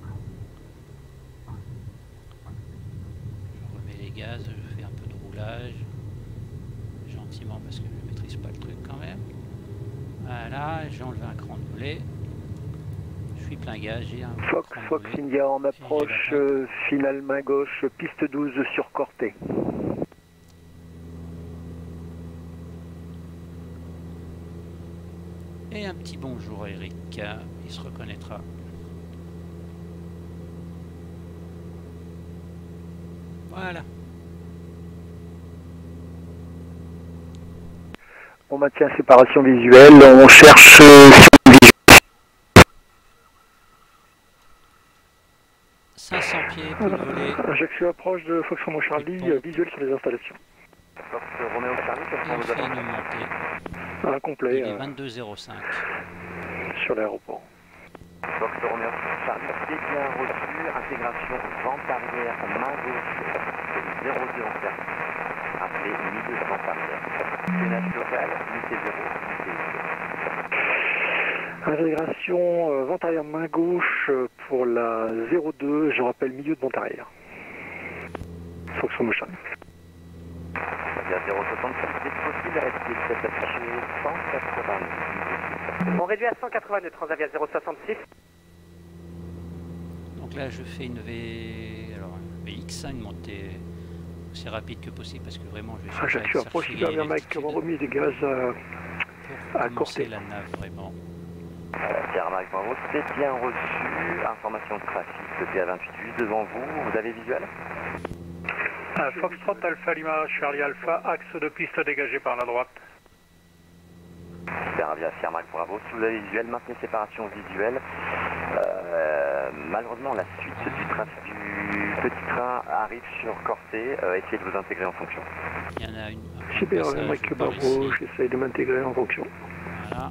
Je remets les gaz, je fais un peu de roulage. Gentiment parce que je ne maîtrise pas le truc quand même. Voilà, j'ai enlevé un cran de volet. Je suis plein gaz, j'ai un
Fox,
cran de
Fox
volet.
India en approche, euh, finale main gauche, piste douze sur Corté.
Et un petit bonjour à Eric, il se reconnaîtra. Voilà.
On maintient séparation visuelle, on cherche euh,
cinq cents pieds pour le volet.
Ajaccio approche de Fox Romeo Charlie, euh, visuel sur les installations.
Fox Romeo Charlie, quelles sont
On
vos
fait
attentes?
une montée.
Un complet
Il est
euh,
vingt-deux zéro cinq.
sur l'aéroport.
Fox Romeo Charlie, c'est bien reçu, intégration vente arrière, main gauche, zéro zéro sept. Appelez mille deux cents arrière. Q N H local, unité zéro, unité zéro.
Intégration euh, vente arrière main gauche euh, pour la zéro deux, je rappelle milieu de vente arrière. Fox Romeo Charlie.
Il y a zéro soixante-six, c'est possible, est-ce qu'il s'est affiché cent quatre-vingt-dix?
On réduit à cent quatre-vingt-deux, Transavia zéro soixante-six.
Donc là je fais une V, alors une V X, une montée aussi rapide que possible parce que vraiment je vais chercher
Ajaccio
à
approche,
certifier
super bien Mike, remise des gaz euh,
pour
à
commencer
Corté.
la nave vraiment.
Pierre Marc Bravo, c'est bien reçu, information de trafic, le P A vingt-huit juste devant vous, vous avez visuel?
Euh, Foxtrot Alpha Lima Charlie Alpha, axe de piste dégagé par la droite.
Super, bien, Pierre Marc Bravo, si vous avez visuel, maintenez séparation visuelle. Euh, malheureusement, la suite du, train, du petit train arrive sur Corté. Euh, essayez de vous intégrer en fonction.
Il y en a une.
Super, Mike Bravo, j'essaye de m'intégrer en fonction.
Voilà.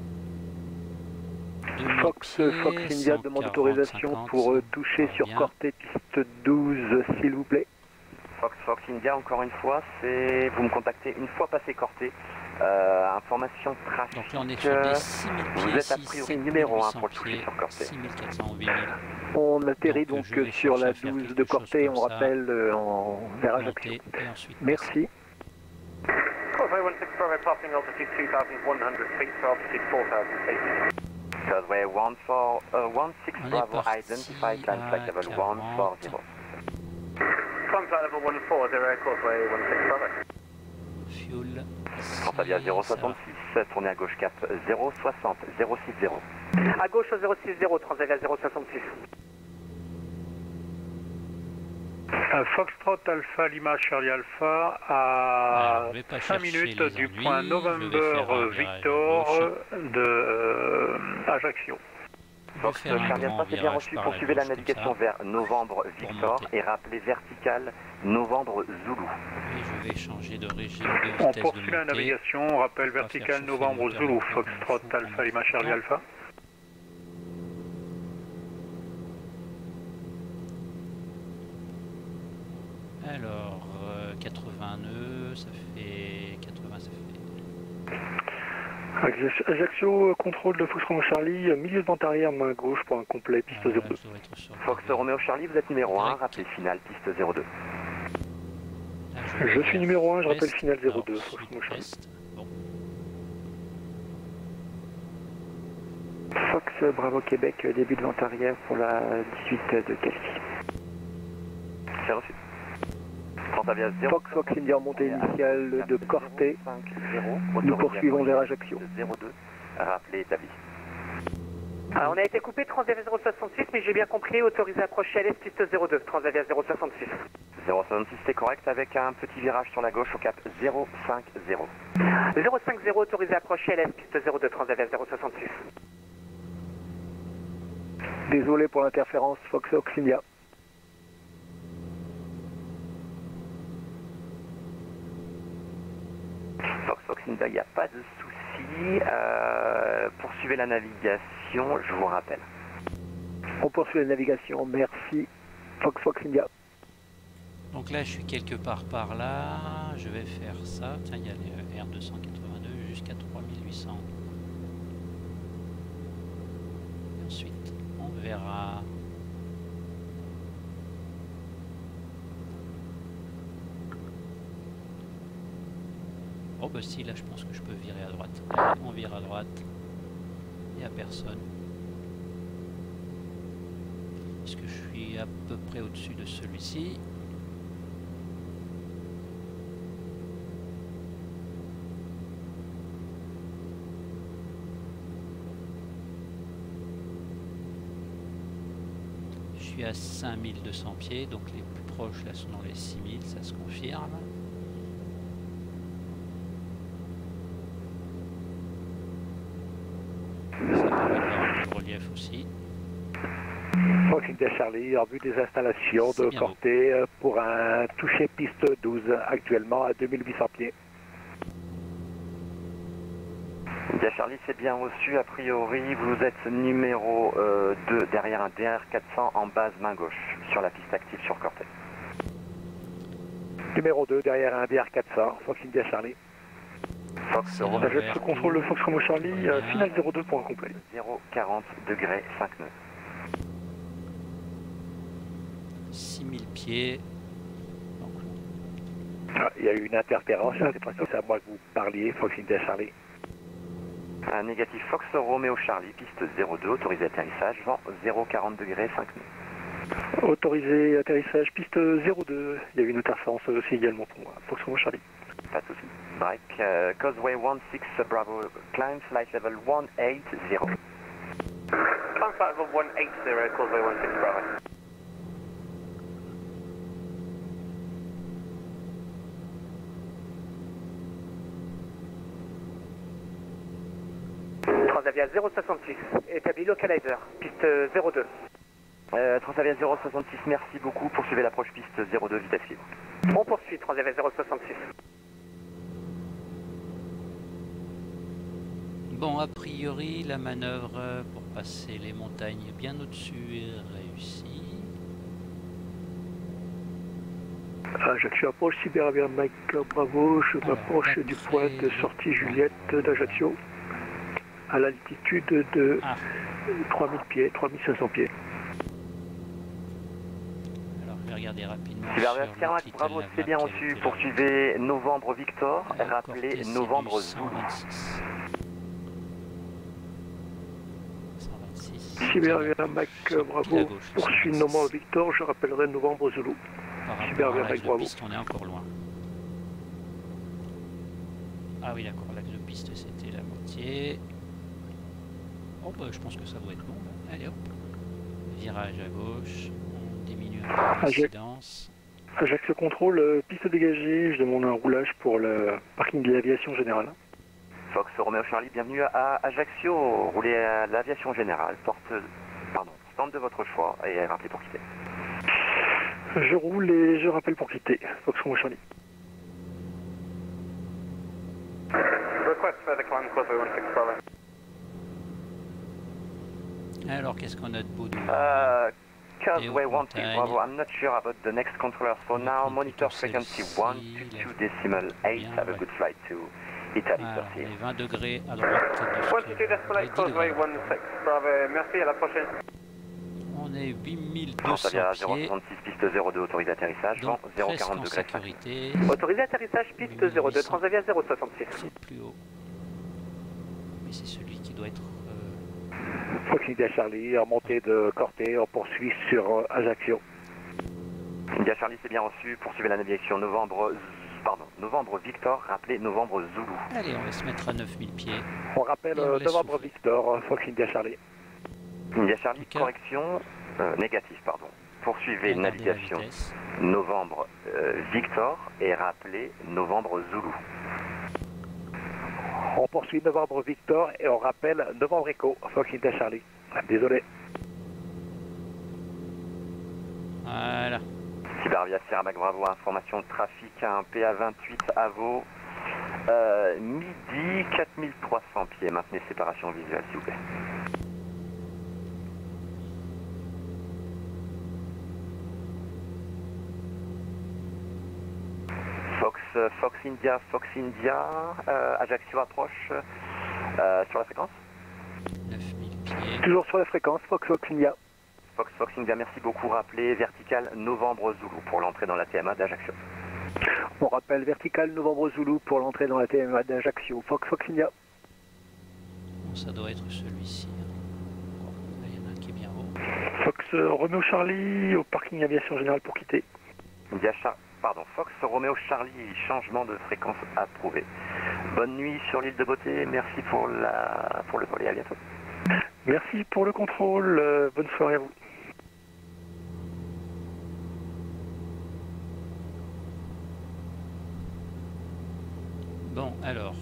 Fox, Fox India demande autorisation pour euh, toucher sur Corté piste douze, s'il vous plaît.
Fox, Fox India, encore une fois, c'est vous me contactez une fois passé Corté. Euh, information trafic.
Donc là on est sur des six mille pieds.
Vous êtes a priori numéro un pour le toucher sur Corté.
six mille quatre cents ou huit mille.
On atterrit donc, donc sur la douze de Corté, on rappelle euh, en vers Ajaccio. Merci.
Causeway one six Bravo, passing altitude two thousand one hundred feet to altitude four thousand feet.
Causeway one four, uh, one six Bravo, identified climb flight level one four zero.
Climb flight level one four zero, Causeway one six Bravo.
Fuel.
Transavia zéro soixante-six, tournez à gauche cap zéro soixante, zéro six zéro.
À gauche zéro six zéro, Transavia zéro soixante-six.
Un Foxtrot Alpha Lima Charlie Alpha à cinq minutes du ennuis. Point November Victor de euh, Ajaccio.
Fox Charlie Alpha, c'est bien reçu. Poursuivez la navigation vers Novembre Victor et rappelez vertical Novembre Zulu.
Et je vais changer de régime de
On
vitesse
poursuit
de
la navigation, on rappelle vertical Novembre Zulu, Foxtrot Alpha Lima Charlie Alpha.
Alors, euh, quatre-vingts nœuds, ça fait... quatre-vingts, ça fait...
Ajaccio, contrôle de Fox Romeo Charlie, milieu de vente arrière, main gauche pour un complet, piste
voilà,
zéro deux.
Fox Romeo Charlie, vous êtes numéro un, rappelez final, piste zéro deux.
Là,
je, je suis numéro un, je rappelle final zéro deux, Fox Romeo Charlie.
Bon.
Fox Bravo Québec, début de vente arrière pour la dix-huit de Calvi.
C'est reçu.
Fox Fox India montée initiale de Corté. Nous poursuivons vers Ajaccio.
zéro deux, rappelez établi.
Alors, on a été coupé Transavia zéro soixante-six, mais j'ai bien compris, autorisé à approcher à l'est, piste zéro deux, Transavia zéro soixante-six.
zéro soixante-six, c'est correct, avec un petit virage sur la gauche au cap zéro cinq zéro.
zéro cinq zéro, autorisé à approcher à l'est, piste zéro deux, Transavia zéro soixante-six.
Désolé pour l'interférence, Fox Fox India.
Fox Fox India, il n'y a pas de souci. Euh, poursuivez la navigation, je vous rappelle.
On poursuit la navigation, merci. Fox Fox India.
Donc là, je suis quelque part par là. Je vais faire ça. Tiens, il y a les R deux cent quatre-vingt-deux jusqu'à trois mille huit cents. Et ensuite, on verra. Oh bah si, là je pense que je peux virer à droite. Allez, on vire à droite. Il n'y a personne. Est-ce que je suis à peu près au-dessus de celui-ci? Je suis à cinq mille deux cents pieds, donc les plus proches là sont dans les six mille, ça se confirme. Relief aussi.
Fox India Charlie, en vue des installations de Corté beau. Pour un toucher piste douze, actuellement à deux mille huit cents pieds.
India Charlie, c'est bien reçu. A priori, vous êtes numéro euh, deux derrière un D R quatre cents en base main gauche sur la piste active sur Corté.
Numéro deux derrière un D R quatre cents, Fox India Charlie.
Fox
Ajaccio contrôle le Fox Romeo Charlie, euh, final zéro deux pour un complet.
zéro quarante degrés, cinq nœuds.
six mille pieds.
Ah, il y a eu une interférence, je ne sais pas si c'est à moi que vous parliez, Fox India Charlie.
Un négatif Fox Romeo Charlie, piste zéro deux, autorisé atterrissage, vent zéro quarante degrés, cinq nœuds.
Autorisé atterrissage, piste zéro deux, il y a eu une interférence aussi également pour moi, Fox Romeo Charlie.
Pas de souci. Break, uh, Causeway one six Bravo, climb flight level one eight zero.
Climb flight level one eight zero, Causeway one six Bravo.
Transavia zéro soixante-six, établi localizer, piste zéro deux.
Euh, Transavia zéro soixante-six, merci beaucoup. Poursuivez l'approche piste zéro deux, vitesse libre.
On poursuit, Transavia zéro soixante-six.
Bon, a priori, la manœuvre pour passer les montagnes bien au-dessus est réussie.
Ajaccio approche, Sibéria Mike Bravo, je m'approche du point de sortie Juliette d'Ajaccio à l'altitude de ah. trois mille pieds, trois mille cinq cents pieds.
Alors je vais regarder rapidement.
Sibéria Mike Bravo, c'est bien reçu. Poursuivez Novembre Victor, ah, rappelez Novembre Zulu.
Sibéria Mike Bravo, poursuit Novembre Victor, je rappellerai Novembre Zulu.
Par rapport à l'axe de piste, on est encore loin. Ah oui, d'accord, l'axe de piste c'était la moitié. Oh bah je pense que ça doit être bon. Là. Allez hop. Virage à gauche, on diminue un peu l'incidence.
Ajaccio contrôle, piste dégagée, je demande un roulage pour le parking de l'aviation générale.
Fox Romeo Charlie, bienvenue à Ajaccio, roulez à l'aviation générale, porte, pardon, stand de votre choix et rappelez pour quitter.
Je roule et je rappelle pour quitter. Fox Romeo Charlie.
Request for the climb causeway one six Bravo.
Alors qu'est-ce qu'on a de beau de...
Uh, causeway one six Bravo, I'm not sure about the next controllers for now. Monitor frequency one two two decimal eight. Have a good flight to Italy.
Alors, les vingt degrés à droite de
one two two decimal eight causeway one six Bravo, merci, à la prochaine.
On est huit mille deux cents pieds.
zéro soixante-six, piste zéro deux, autorisé atterrissage, vent zéro quarante degrés.
Sécurité.
Autorisé atterrissage, piste zéro deux, Transavia zéro soixante-six.
C'est plus haut. Mais c'est celui qui doit être... Euh...
Fox India Charlie, remontée de Corté, on poursuit sur euh, Ajaccio.
India Charlie, c'est bien reçu, poursuivez la navigation novembre... Pardon, novembre Victor, rappelez novembre Zulu.
Allez, on va se mettre à neuf mille pieds.
On rappelle on novembre souffler. Victor, Fox India Charlie.
India Charlie, correction, euh, négatif, pardon. Poursuivez navigation novembre euh, Victor et rappelez novembre Zulu.
On poursuit novembre Victor et on rappelle novembre Echo, Fox India Charlie. Désolé.
Voilà.
Sibéria Sierra Mac Bravo, information de trafic, un P A vingt-huit à Vaux. Euh, midi, quatre mille trois cents pieds. Maintenez séparation visuelle, s'il vous plaît. Fox, Fox India, Fox India, euh, Ajaccio approche euh, sur la fréquence.
neuf mille pieds.
Toujours sur la fréquence, Fox Fox India.
Fox Fox India, merci beaucoup. Rappelez vertical novembre Zulu pour l'entrée dans la T M A d'Ajaccio.
On rappelle vertical novembre Zulu pour l'entrée dans la T M A d'Ajaccio. Fox Fox India.
Bon, ça doit être celui-ci. Hein. Là, il y en a un qui est bien haut.
Fox euh, Romeo Charlie au parking aviation générale pour quitter.
India Char Pardon, Fox Romeo Charlie, changement de fréquence approuvé. Bonne nuit sur l'île de Beauté, merci pour, la... pour le vol et à bientôt.
Merci pour le contrôle, euh, bonne soirée à vous.
Bon, alors,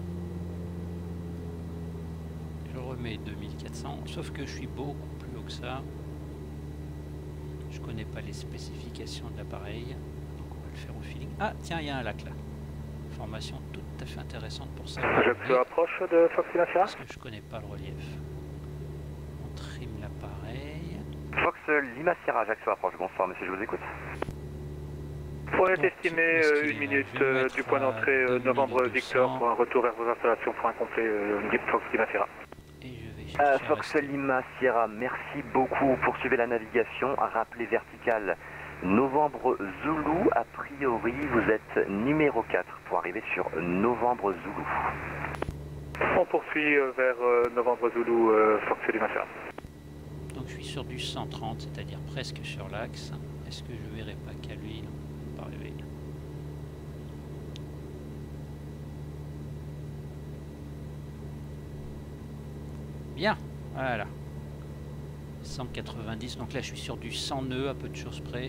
je remets deux mille quatre cents, sauf que je suis beaucoup plus haut que ça. Je connais pas les spécifications de l'appareil. Le faire au feeling. Ah tiens, il y a un lac là. Formation tout à fait intéressante pour ça.
Je approche de Fox India.
Parce que je connais pas le relief. On trime l'appareil.
Fox Lima Sierra, Ajaccio approche. Bonsoir monsieur, je vous écoute.
On est estimé euh, une minute euh, du point d'entrée euh, novembre Victor pour un retour vers vos installations pour un complet euh, Fox Lima Sierra.
Euh, Fox Lima Sierra, merci beaucoup. Poursuivez la navigation. Rappelez verticale. Novembre Zulu, a priori vous êtes numéro quatre pour arriver sur Novembre Zulu.
On poursuit euh, vers euh, Novembre Zulu, euh, Fox Lima Sierra.
Donc je suis sur du cent trente, c'est-à-dire presque sur l'axe. Est-ce que je verrai pas qu'à lui? Non, pas rêver. Bien, voilà. cent quatre-vingt-dix, donc là je suis sur du cent nœuds à peu de choses près.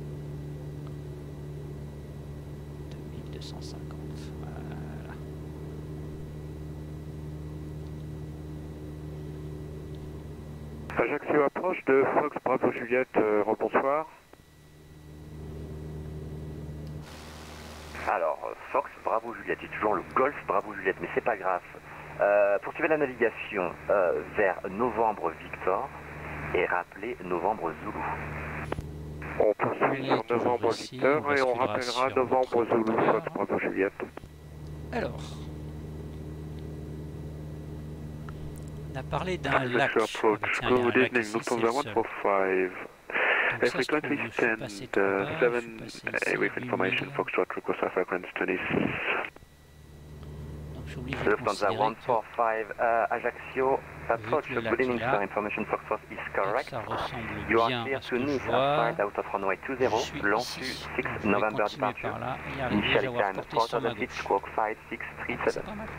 deux mille deux cent cinquante, voilà.
Ajaccio approche de Fox Bravo Juliette, euh, rebonsoir.
Alors, Fox Bravo Juliette, c'est toujours le Golf Bravo Juliette, mais c'est pas grave. Euh, poursuivez la navigation euh, vers Novembre Victor et rappelez Novembre Zulu.
On poursuit sur Novembre Victor et on rappellera Novembre Zulu, Fox Bravo Juliette.
Alors, on a parlé d'un lac. Ah, bah, tiens, il y a un lac ici, c'est le seul. Donc ça,
frequently
je suis
stand
passé trop bas,
uh, seven
je suis passé ici,
with information Foxtrot request our frequency twenty-six.
Donc je suis obligé de
Lufthansa
considérer
one four five uh, Ajaccio, approach
le lac
good evening
est là,
sir, information Foxtrot is correct.
ça ressemble
You are
bien
clear
à ce
to
que je
Nice,
vois.
flight out of runway two zero,
Je suis
Lançu
ici.
six
Je vais
November
continuer
departure.
par là et arriver à
Initial
avoir
time
porté sur ma
four six
gauche.
squawk five six three
C'est
seven.
pas mal.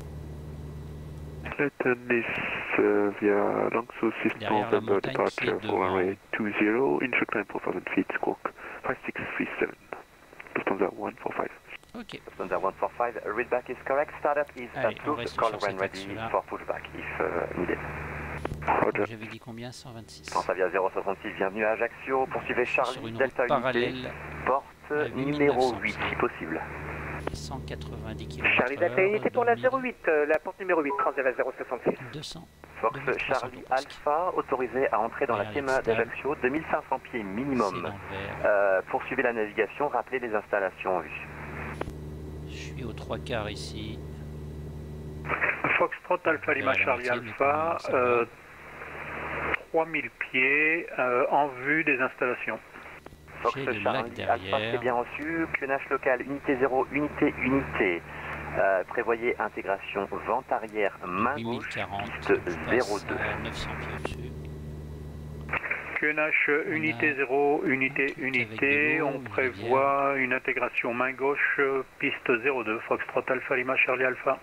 Let Nice uh, via Lanxo six
Derrière la
November
montagne qui est
departure for
devant.
runway two zero, instruct time four thousand feet, squawk five six three seven. Lufthansa one four five.
Ok.
Lufthansa one four five, readback is correct, startup is
Allez, on
approved,
reste
call
sur
when
cet
ready
axe-là.
for pushback if uh, needed.
Donc, j'avais dit combien? cent vingt-six.
Transavia zéro soixante-six, bienvenue à Ajaccio, poursuivez
Sur
Charlie,
une
Delta
route
Unité,
parallèle
porte
à huit mille neuf
numéro
cents
huit
pieds.
si possible.
cent quatre-vingt-dix kilomètres
Charlie Delta Unité pour la zéro huit, euh, la porte numéro huit, Transavia zéro soixante-six.
deux cents.
Fox Charlie Alpha, autorisé à entrer dans la T M A d'Ajaccio, deux mille cinq cents pieds minimum. Euh, poursuivez la navigation, rappelez les installations en vue.
Je suis aux trois quarts ici.
Foxtrot Alpha Lima Charlie Alpha, euh, trois mille pieds euh, en vue des installations.
Fox Charlie Alpha, c'est bien reçu. Q N H local, unité zéro, unité, unité. Euh, prévoyez intégration vente arrière main gauche, piste zéro deux.
neuf cents pieds au-dessus.
Q N H unité zéro, unité, unité. On prévoit une intégration main gauche, piste zéro deux. Foxtrot Alpha Lima Charlie Alpha.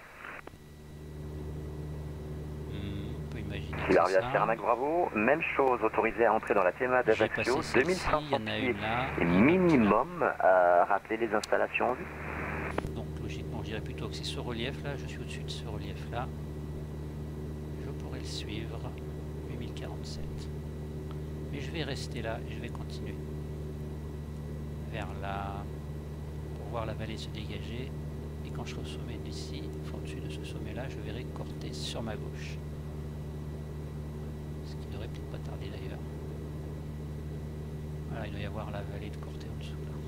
Silaria Cernac Bravo, même chose, autorisé à entrer dans la T M A d'Ajaccio, deux mille cinq cents pieds minimum, euh, rappelez les installations en vue.
Donc logiquement je dirais plutôt que c'est ce relief là, je suis au-dessus de ce relief là. Je pourrais le suivre, huit mille quarante-sept. Mais je vais rester là et je vais continuer vers là pour voir la vallée se dégager. Et quand je serai au sommet d'ici, enfin au-dessus de ce sommet là, je verrai Cortés sur ma gauche. Ce qui devrait peut-être pas tarder d'ailleurs. Voilà, il doit y avoir la vallée de Cortés en dessous là.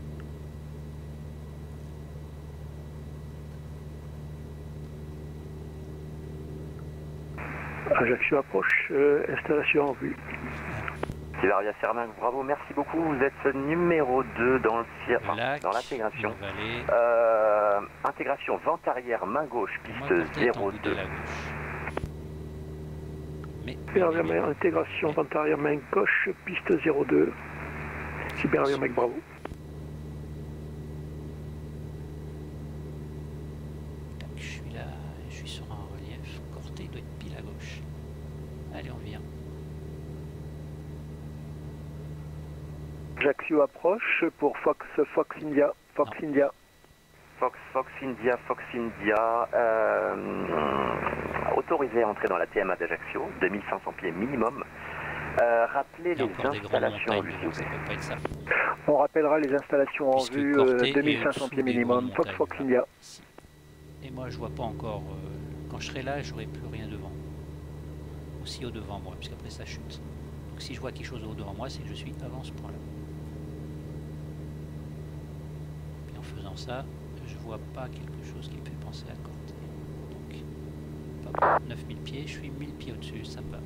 Ajaccio approche, euh, installation en vue.
Silaria Cernac Bravo, merci beaucoup. Vous êtes numéro deux dans le enfin, dans l'intégration. Euh, intégration vente arrière main gauche, piste zéro deux.
Cyber intégration vente arrière main gauche, piste zéro deux. Cyber Mec Bravo.
Je suis là, je suis sur un relief. Corté doit être pile à gauche. Allez, on vient.
Ajaccio approche pour Fox, Fox India, Fox non. India.
Fox, Fox India, Fox India, euh, autorisé à entrer dans la T M A d'Ajaccio, deux mille cinq cents pieds minimum. Euh, rappelez les installations en vue, s'il vous plaît.
On rappellera les installations en Puisque vue, euh, deux mille cinq cents pieds minimum, Fox, Fox India.
Et moi je vois pas encore, euh, quand je serai là, j'aurai plus rien devant. Aussi au devant moi, puisqu'après ça chute. Donc si je vois quelque chose au devant moi, c'est que je suis avant ce point-là. Puis en faisant ça, je vois pas quelque chose qui me fait penser à Corté. Donc, pas neuf mille pieds, je suis mille pieds au-dessus, ça me va.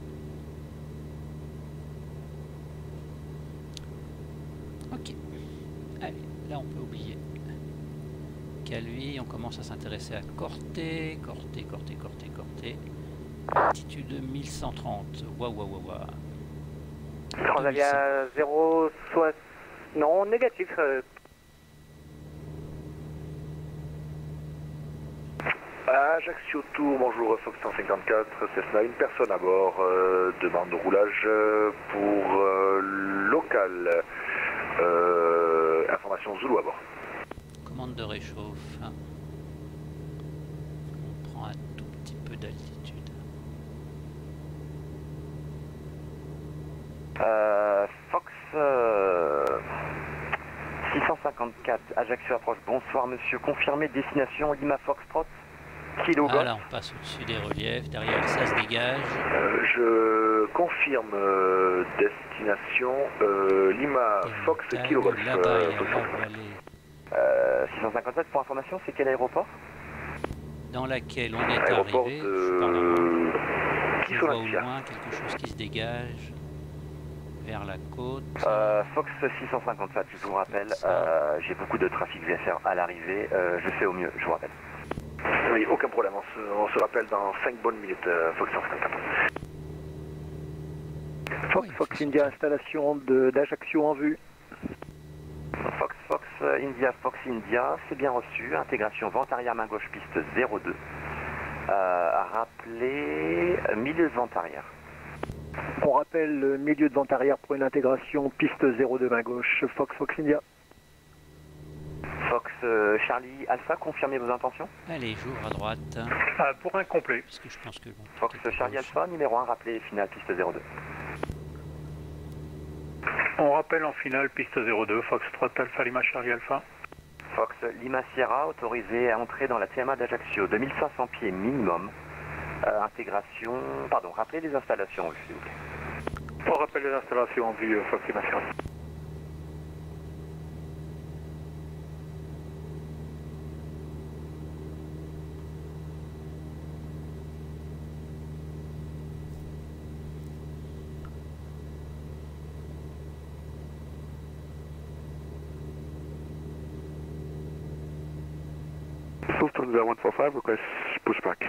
Ok. Allez, là on peut oublier. Qu'à lui, on commence à s'intéresser à Corté, Corté, Corté, Corté, Corté. Altitude mille cent trente. Waouh, waouh, waouh, waouh.
Transavia zéro, soit... Non, négatif. Euh...
Ajaccio Tour, bonjour, Fox cent cinquante-quatre, Cessna, une personne à bord, euh, demande de roulage pour euh, local. Euh, information Zulu à bord.
Commande de réchauffe. On prend un tout petit peu d'altitude.
Euh, Fox euh, six cent cinquante-quatre, Ajaccio approche. Bonsoir monsieur, confirmé, destination Lima Foxtrot, Kilo Golf.
Ah là, on passe au-dessus des reliefs, derrière ça se dégage.
Euh, je confirme euh, destination euh, Lima Fox Kilo Golf.
Là-bas,
euh,
il y a la vallée
euh, six cent cinquante-sept, pour information, c'est quel aéroport?
dans laquelle on est
Aéroport
arrivé.
de...
Par là-bas.
Qui
Je
sont
vois
là,
au
Tia
loin quelque chose qui se dégage vers la côte.
Euh, Fox six cent cinquante-sept, je vous rappelle, euh, j'ai beaucoup de trafic V F R à l'arrivée, euh, je fais au mieux, je vous rappelle.
Oui, aucun problème, on se, on se rappelle dans cinq bonnes minutes, euh, Fox cent cinquante-quatre.
Fox, Fox India, installation d'Ajaccio en vue.
Fox, Fox, India, Fox, India, c'est bien reçu, intégration vente arrière main gauche piste zéro deux. Euh, rappelez milieu de vente arrière.
On rappelle le milieu de vente arrière pour une intégration piste zéro deux main gauche. Fox, Fox India.
Fox, euh, Charlie, Alpha, confirmez vos intentions.
Allez, j'ouvre à droite.
Ah, pour un complet.
Parce que je pense que bon,
Fox, Charlie, Alpha, numéro un, rappelez finale piste zéro deux.
On rappelle en finale piste zéro deux, Foxtrot Alpha Lima Charlie Alpha.
Fox Lima Sierra, autorisé à entrer dans la T M A d'Ajaccio, deux mille cinq cents pieds minimum. Euh, intégration, pardon, rappelez les installations, s'il vous plaît.
On rappelle les installations en vue, Fox Lima Sierra.
Lufthansa one four five, request pushback.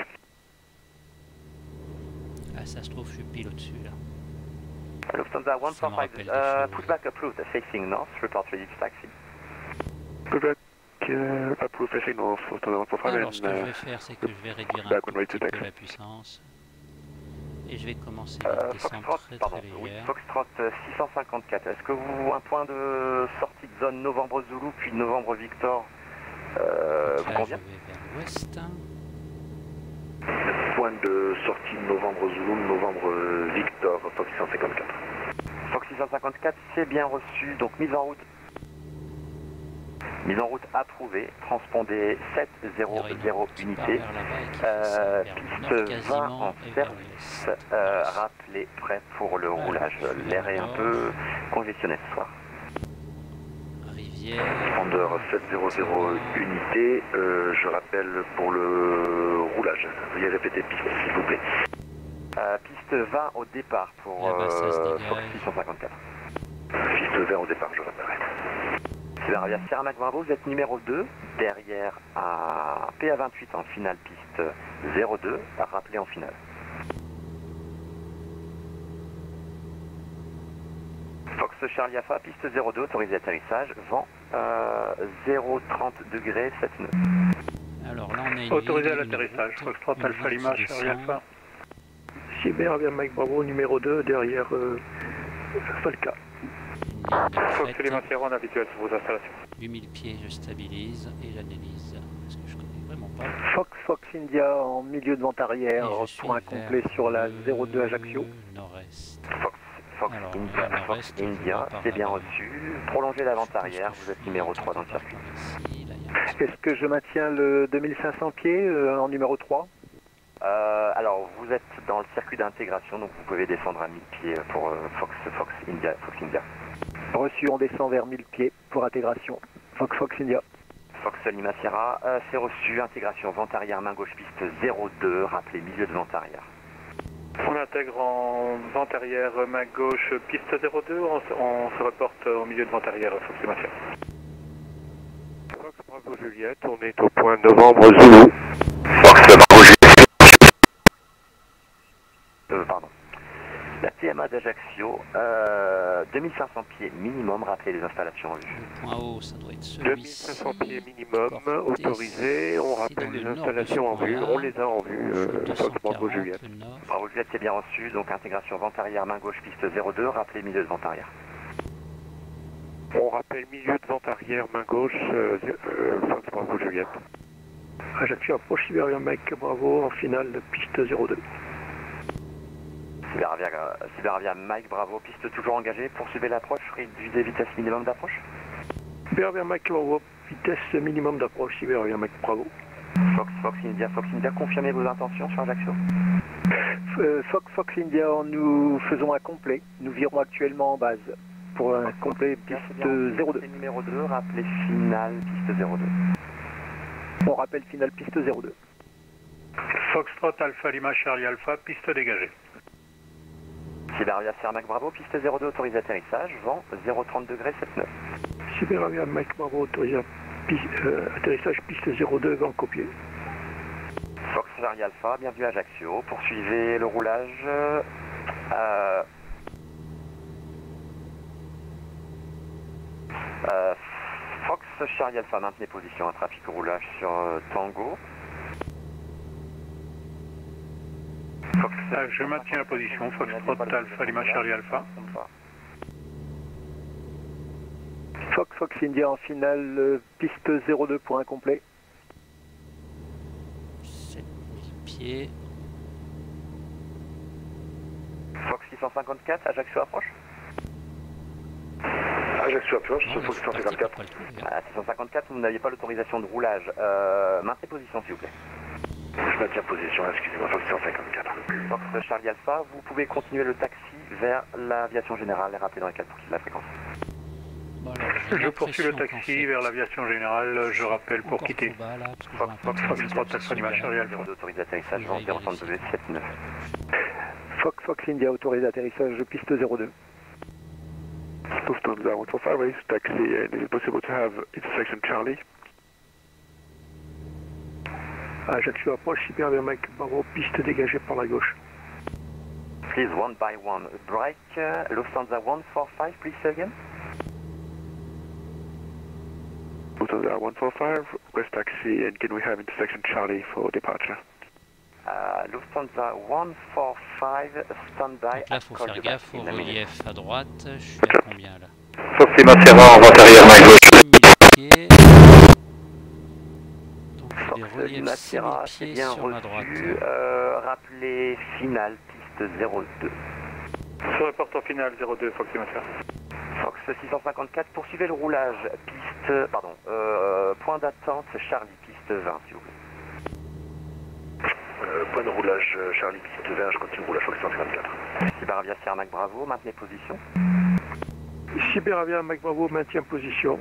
ah, ça se trouve, je suis pile au-dessus là.
Lufthansa one four five, uh, pushback approved, facing north, report ready to taxi.
Pushback uh, approved, facing north, Lufthansa one four five.
Alors, ce que je vais faire, c'est que je vais réduire un petit peu la puissance. Et je vais commencer à
euh,
descendre
Foxtrot,
très
pardon,
très
oui,
légère.
Foxtrot euh, six cent cinquante-quatre, est-ce que vous, un point de sortie de zone Novembre Zulu, puis Novembre Victor, euh, vous
Là, je
convient?
vais vers l'ouest.
Point de sortie de novembre Zulu, novembre Victor, Fox six cent cinquante-quatre.
Fox six cent cinquante-quatre, c'est bien reçu, donc mise en route. Mise en route approuvée, transpondée sept zéro zéro unité, euh, piste vingt en service, euh, rappelez prêt pour le roulage. L'air est un peu congestionné ce soir.
Rivière.
Vendeur sept zéro zéro unité, euh, je rappelle pour le roulage. Veuillez répéter piste s'il vous plaît.
Euh, piste vingt au départ pour euh, Fox six cent cinquante-quatre.
Piste vingt au départ, je rappellerai.
C'est bien, Ravia Sierra Mac Bravo, vous êtes numéro deux, derrière à P A vingt-huit en finale piste zéro deux, à rappeler en finale. Fox Charlie Alpha, piste zéro deux, autorisé atterrissage, vent euh, zéro trente degrés, sept nœuds.
Alors là, on a une
autorisé à
ligne,
l'atterrissage,
une
Foxtrot
route,
Alpha
une
Lima
route qui
Charlie
descend.
Alpha.
Cyber vers Mike Bravo, numéro deux, derrière euh, Falca.
Fox Lima Sierra, on habituel sur vos installations.
huit mille pieds, je stabilise et j'analyse. Parce que je connais vraiment pas.
Fox, Fox India en milieu de vente arrière, point complet sur la zéro deux Ajaccio.
Nord-est.
Fox, Fox
Alors,
India,
le
Fox
reste, je
India,
vois par
c'est bien
là-bas.
reçu. Prolongez la vente arrière, vous êtes numéro trois dans le circuit.
Ici, là, il y a un
Est-ce que je maintiens le deux mille cinq cents pieds euh, en numéro trois?
Euh, alors, vous êtes dans le circuit d'intégration, donc vous pouvez descendre à mille pieds pour euh, Fox, Fox India, Fox India.
Reçu, on descend vers mille pieds pour intégration. Fox, Fox India.
Fox Lima Sierra, euh, c'est reçu, intégration vente arrière, main gauche piste zéro deux, rappelez milieu de vente arrière.
On intègre en vente arrière, main gauche, piste zéro deux, on, se- on se reporte au milieu de vente arrière, Fox Lima Sierra.
Fox Bravo Juliette, on est au point novembre Zulu. Fox Bravo Juliette.
Euh, pardon. La T M A d'Ajaccio, euh, deux mille cinq cents pieds minimum, rappelez les installations en vue.
Le point haut, ça doit être
deux mille cinq cents pieds minimum, autorisé, on rappelle les installations en vue, on les a en vue, euh, Fox Bravo Juliette.
Bravo Juliette, c'est bien reçu, donc intégration vente arrière, main gauche piste zéro deux, rappelez milieu de vente arrière.
On rappelle milieu de vente arrière, main gauche, euh, euh, Fox Bravo Juliette.
Ajaccio approche Cyber vers Mike Bravo en finale de piste zéro deux.
Cyberavia, Cyberavia Mike Bravo, piste toujours engagée, poursuivez l'approche, réduisez vitesse minimum d'approche.
Cyberavia Mike Bravo, vitesse minimum d'approche, Cyberavia Mike Bravo.
Fox, Fox India, Fox India, confirmez vos intentions sur Ajaccio.
Euh, Fox, Fox India, nous faisons un complet, nous virons actuellement en base pour un Fox, complet piste zéro deux.
Numéro deux, rappelez finale piste zéro deux.
On rappelle finale piste zéro deux.
Foxtrot Alpha Lima Charlie Alpha, piste dégagée.
Cyberavia Cermac Bravo, piste zéro deux, autorisé atterrissage, vent zéro trente degrés sept neuf.
Cyberavia Mike Bravo, autorisé euh, atterrissage piste zéro deux, vent copié.
Fox Charlie Alpha, bienvenue à Ajaccio, poursuivez le roulage. Euh, euh, Fox Charlie Alpha, maintenez position à trafic au roulage sur euh, Tango.
Fox, euh, je maintiens la position, Foxtrot Alpha Lima Charlie Alpha.
Fox, Fox India en finale, euh, piste zéro deux pour un complet.
sept mille pieds.
Fox six cent cinquante-quatre, Ajaccio approche.
Ajaccio approche,
Non,
Fox six cent cinquante-quatre.
À six cent cinquante-quatre, vous n'aviez pas l'autorisation de roulage. Euh, maintenez position s'il vous plaît.
Je maintiens position, excusez-moi, Fox six cent cinquante-quatre.
Fox Charlie Alpha, vous pouvez continuer le taxi vers l'aviation générale et rappeler dans les quatre pour qu'il la fréquence.
Bon, alors,
je poursuis le taxi fait, vers l'aviation générale, je rappelle pour quitter.
Bas, là,
Fox, Fox, Fox, Fox, Alpha Lima Charlie Alpha.
Autorisé atterrissage, vent zéro trente degrés sept neuf.
Fox, Fox India, autorisé atterrissage piste zéro deux.
Lufthansa one four five, race taxi, and is it possible to have intersection Charlie?
Ajaccio approche, Cyberavia Mike Bravo, piste dégagée par la gauche.
Please, one by one. Break, uh, Lufthansa one four five, please say again.
Lufthansa one four five, request taxi, and can we have intersection Charlie for departure?
Uh, Lufthansa one four five, standby.
Donc là, il faut faire gaffe au relief à droite. Je suis à combien là?
Fox Lima Sierra, en vente arrière, main gauche.
Donc des reliefs six mille pieds
bien
sur ma droite.
Euh, rappelez finale piste zéro deux.
Sur le portant final zéro deux, Fox Lima Sierra.
Fox six cent cinquante-quatre, poursuivez le roulage. Piste, pardon, euh, point d'attente Charlie, piste vingt s'il vous plaît.
Euh, point de roulage Charlie, piste vingt, je continue le roulage Fox six cent cinquante-quatre.
Cyberavia Cermac Bravo, maintenez position.
Cyberavia Mike Bravo, maintient position.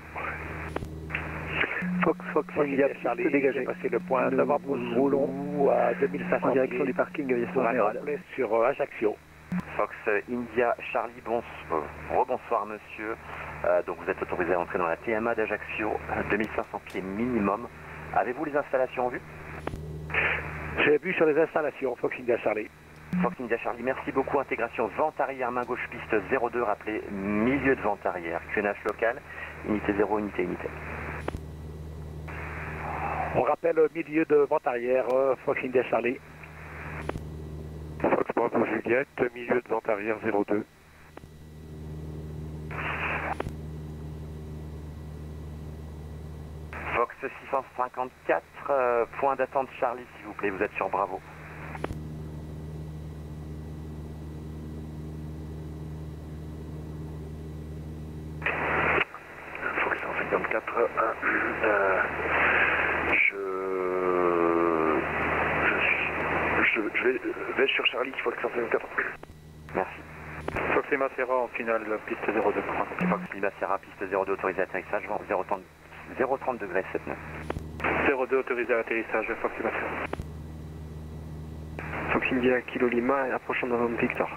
Fox, Fox India, piste dégagée.
Passer le point d'avant-poste roulons à deux mille cinq cents
en direction du parking aviation générale.
sur euh, Ajaccio.
Fox India Charlie, bon, euh, rebonsoir monsieur. Euh, donc vous êtes autorisé à entrer dans la T M A d'Ajaccio, deux mille cinq cents pieds minimum. Avez-vous les installations en vue?
J'ai vu sur les installations, Fox India Charlie.
Fox India Charlie, merci beaucoup. Intégration vente arrière, main gauche, piste zéro deux, rappelez milieu de vente arrière. Q N H local, unité zéro, unité, unité.
On rappelle milieu de vente arrière, euh, Fox India Charlie.
Fox Bravo Juliette, milieu de vente arrière zéro deux.
Fox six cent cinquante-quatre, euh, point d'attente Charlie s'il vous plaît, vous êtes sur Bravo.
Fox cent cinquante-quatre, euh, je... Je, je vais, vais sur Charlie, Fox cent cinquante-quatre.
Merci.
Fox Lima Sierra en finale, piste zéro deux.
Fox Lima Sierra, piste zéro deux, autorisé atterrissage, vent zéro trente degrés sept neuf.
zéro deux, autorisé à atterrissage, Fox Lima Sierra.
Fox India, Kilo Lima, approchant Novembre Victor.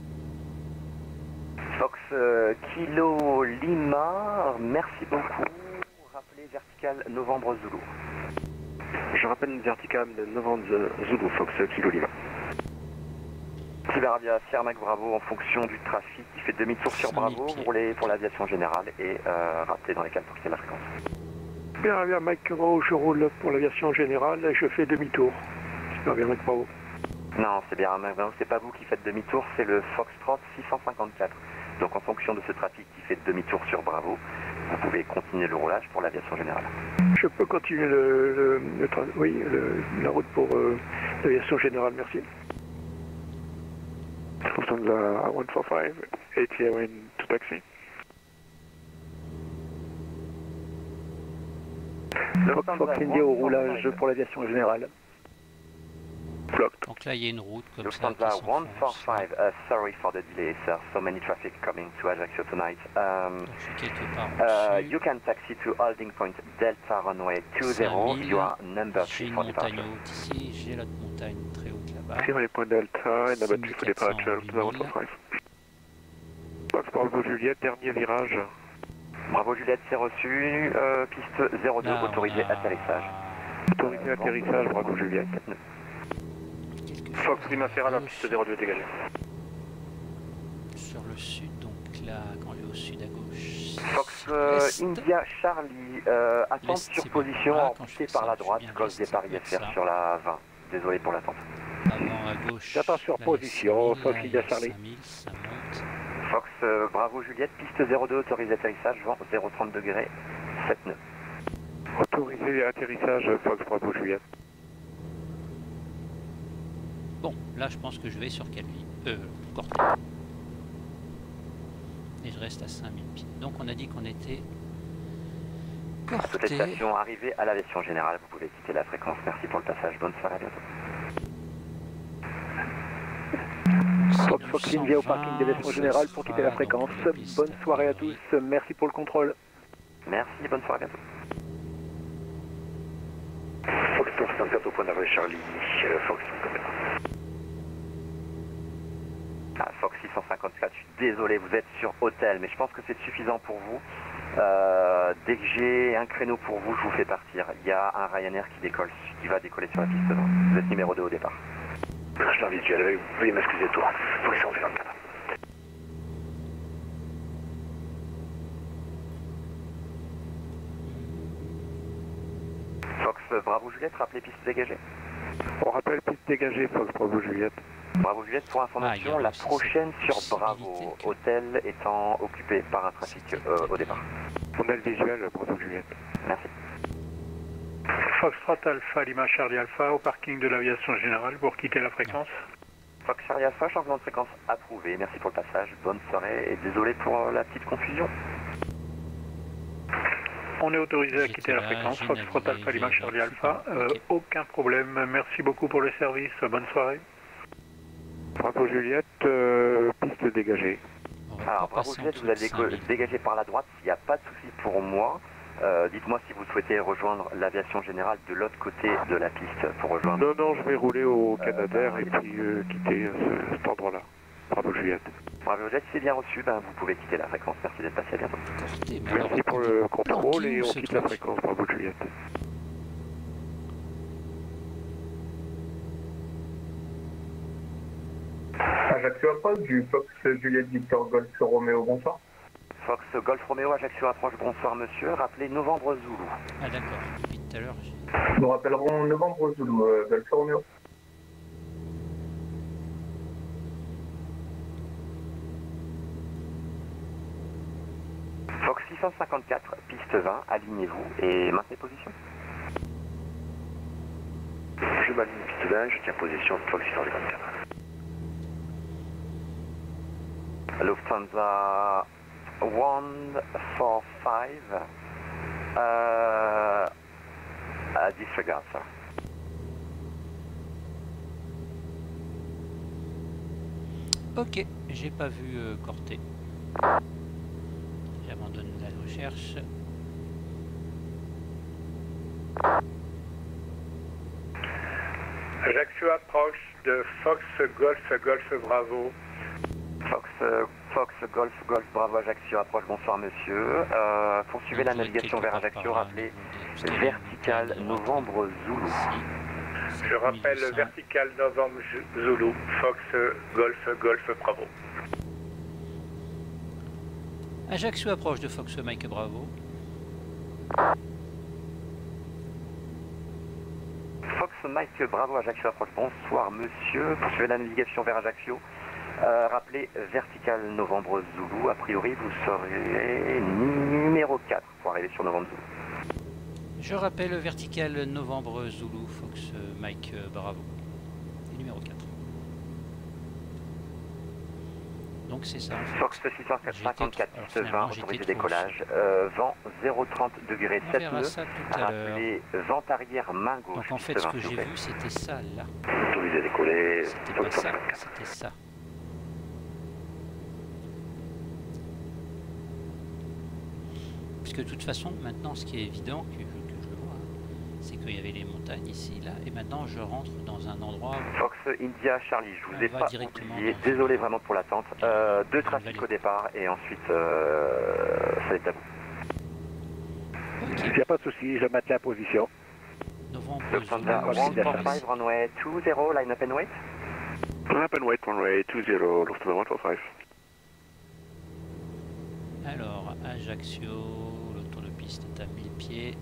Fox euh, Kilo Lima, merci beaucoup. Rappelez vertical Novembre Zulu.
Je rappelle vertical Novembre Zulu, Fox Kilo Lima.
Cyberavia Cermac Bravo, en fonction du trafic, qui fait demi-tour sur Bravo, vous roulez pour l'aviation générale et euh, rappelez dans les quatre pour qu'il y ait la fréquence.
Cyberavia Mike Bravo, je roule pour l'aviation générale et je fais demi-tour. Cyberavia Mike Bravo.
Non, c'est bien, c'est pas vous qui faites demi-tour, c'est le Foxtrot six cent cinquante-quatre. Donc en fonction de ce trafic qui fait demi-tour sur Bravo, vous pouvez continuer le roulage pour l'aviation générale.
Je peux continuer le, le, le oui, le, la route pour euh, l'aviation générale, merci.
Lufthansa one four five, A T O N to taxi.
Fox India au roulage pour l'aviation générale.
Donc là, il y a une route comme
Lufthansa
ça.
one four five, uh, sorry for the delay, sir. So many traffic coming to Ajaccio tonight. Um, uh, you can taxi to holding point Delta runway two zero. You are number three for departure.
Ici, j'ai l'autre montagne très haute là-bas.
Ici, on est point Delta et number three for departure, Lufthansa one four five. Fox Bravo Juliette, dernier virage.
Bravo Juliette, c'est reçu. Euh, piste zéro deux, autorisé atterrissage.
Autorisé atterrissage, Bravo Juliette.
Fox Lima Sierra, la piste zéro deux dégagée.
Sur le sud, donc là, quand on est au sud à gauche.
Fox euh, India Charlie, euh, attente sur position, emporté par la droite, cause départ I F R sur la vingt. Désolé pour l'attente.
Avant à gauche.
J'attends sur position, Fox India Charlie.
Ça monte.
Fox euh, Bravo Juliette, piste zéro deux, autorisé atterrissage, vent zéro trente degrés, sept nœuds.
Autorisé atterrissage, Fox Bravo Juliette.
Bon, là je pense que je vais sur Calvi, euh, Corté. Et je reste à cinq mille pieds. Donc on a dit qu'on était Corté.
Toutes les stations arrivées à l'aviation générale, vous pouvez quitter la fréquence. Merci pour le passage, bonne soirée, à bientôt.
Fox Fox India au parking de l'aviation générale pour quitter la fréquence. Bonne soirée à tous, merci pour le contrôle.
Merci, bonne soirée, à bientôt.
Fox cent cinquante-quatre au point d'arrêt Charlie, euh, Fox cent cinquante-quatre.
Ah, Fox six cent cinquante-quatre, je suis désolé, vous êtes sur hôtel, mais je pense que c'est suffisant pour vous. Euh, dès que j'ai un créneau pour vous, je vous fais partir. Il y a un Ryanair qui décolle, qui va décoller sur la piste vingt. Vous êtes numéro deux au départ.
Je l'invite, vous veuillez m'excuser toi. Fox cent cinquante-quatre.
Fox Bravo Juliette, rappelez piste dégagée.
On rappelle piste dégagée, Fox Bravo Juliette.
Bravo Juliette, pour information, ah, la prochaine sur Bravo, hôtel étant occupé par un trafic euh, au départ.
On a le visuel, Bravo Juliette.
Merci.
Foxtrot Alpha Lima Charlie Alpha au parking de l'aviation générale pour quitter la fréquence.
Fox Charlie Alpha, changement de fréquence approuvé. Merci pour le passage, bonne soirée et désolé pour la petite confusion.
On est autorisé à quitter la fréquence, Foxtrot Alpha Lima Charlie Alpha, euh, aucun problème. Merci beaucoup pour le service, bonne soirée.
Bravo Juliette, euh, piste dégagée.
Alors Bravo Juliette, vous allez dégager par la droite, il n'y a pas de souci pour moi. Euh, Dites-moi si vous souhaitez rejoindre l'aviation générale de l'autre côté de la piste pour rejoindre...
Non, non, je vais rouler au Canadair euh, et puis euh, quitter ce, cet endroit-là. Bravo Juliette.
Bravo Juliette, si c'est bien reçu, ben, vous pouvez quitter la fréquence. Merci d'être passé, à bientôt.
Merci pour le contrôle et on quitte la fréquence. Bravo Juliette.
Ajaccio approche du Fox Juliette Victor Golf Romeo, bonsoir.
Fox Golf Romeo, Ajaccio approche, bonsoir monsieur. Rappelez novembre Zulu.
Ah d'accord, depuis tout à l'heure.
Nous rappellerons novembre Zulu, euh, Golf Romeo.
Fox six cent cinquante-quatre, piste vingt, alignez-vous et maintenez position.
Je m'aligne piste vingt, je tiens position Fox six cent cinquante-quatre.
Lufthansa one four five, uh, uh, disregard, sir.
Ok, j'ai pas vu euh, Corté. J'abandonne la recherche.
Ajaccio approche de Fox Golf Golf Bravo.
Fox, euh, Fox, Golf, Golf, Bravo, Ajaccio, approche, bonsoir monsieur. Euh, poursuivez la navigation vers Ajaccio, rappelez vertical novembre Zulu.
Je rappelle vertical novembre Zulu, Fox, Golf, Golf, Bravo.
Ajaccio approche de Fox Mike Bravo.
Fox Mike Bravo, Ajaccio approche, bonsoir monsieur. Poursuivez la navigation vers Ajaccio. Euh, rappelez vertical novembre Zulu, a priori vous serez numéro quatre pour arriver sur novembre Zulu.
Je rappelle vertical novembre Zulu, Fox Mike Bravo, et numéro quatre. donc c'est ça. En fait.
Fox six cent cinquante-quatre, piste vingt, autorisé décollage, euh, vent zéro trente degrés sept nœuds, rappelez vent arrière main gauche.
Donc en fait ce que j'ai vu c'était ça là.
Autorisé décoller.
C'était pas ça, c'était ça. Puisque de toute façon maintenant ce qui est évident, que, que je le vois, c'est qu'il y avait les montagnes ici, là, et maintenant je rentre dans un endroit où...
Fox India Charlie, je vous ai pas oublié, désolé vraiment pour l'attente. Euh, deux trafics au départ et ensuite euh, ça est à vous.
Il n'y a pas de souci, je vais mettre la position.
Novembre,
Lufthansa one four five, runway two zero, line up and wait.
Line up and wait, runway two zero, Lufthansa one four five.
Alors, Ajaccio, le tour de piste est à mille pieds.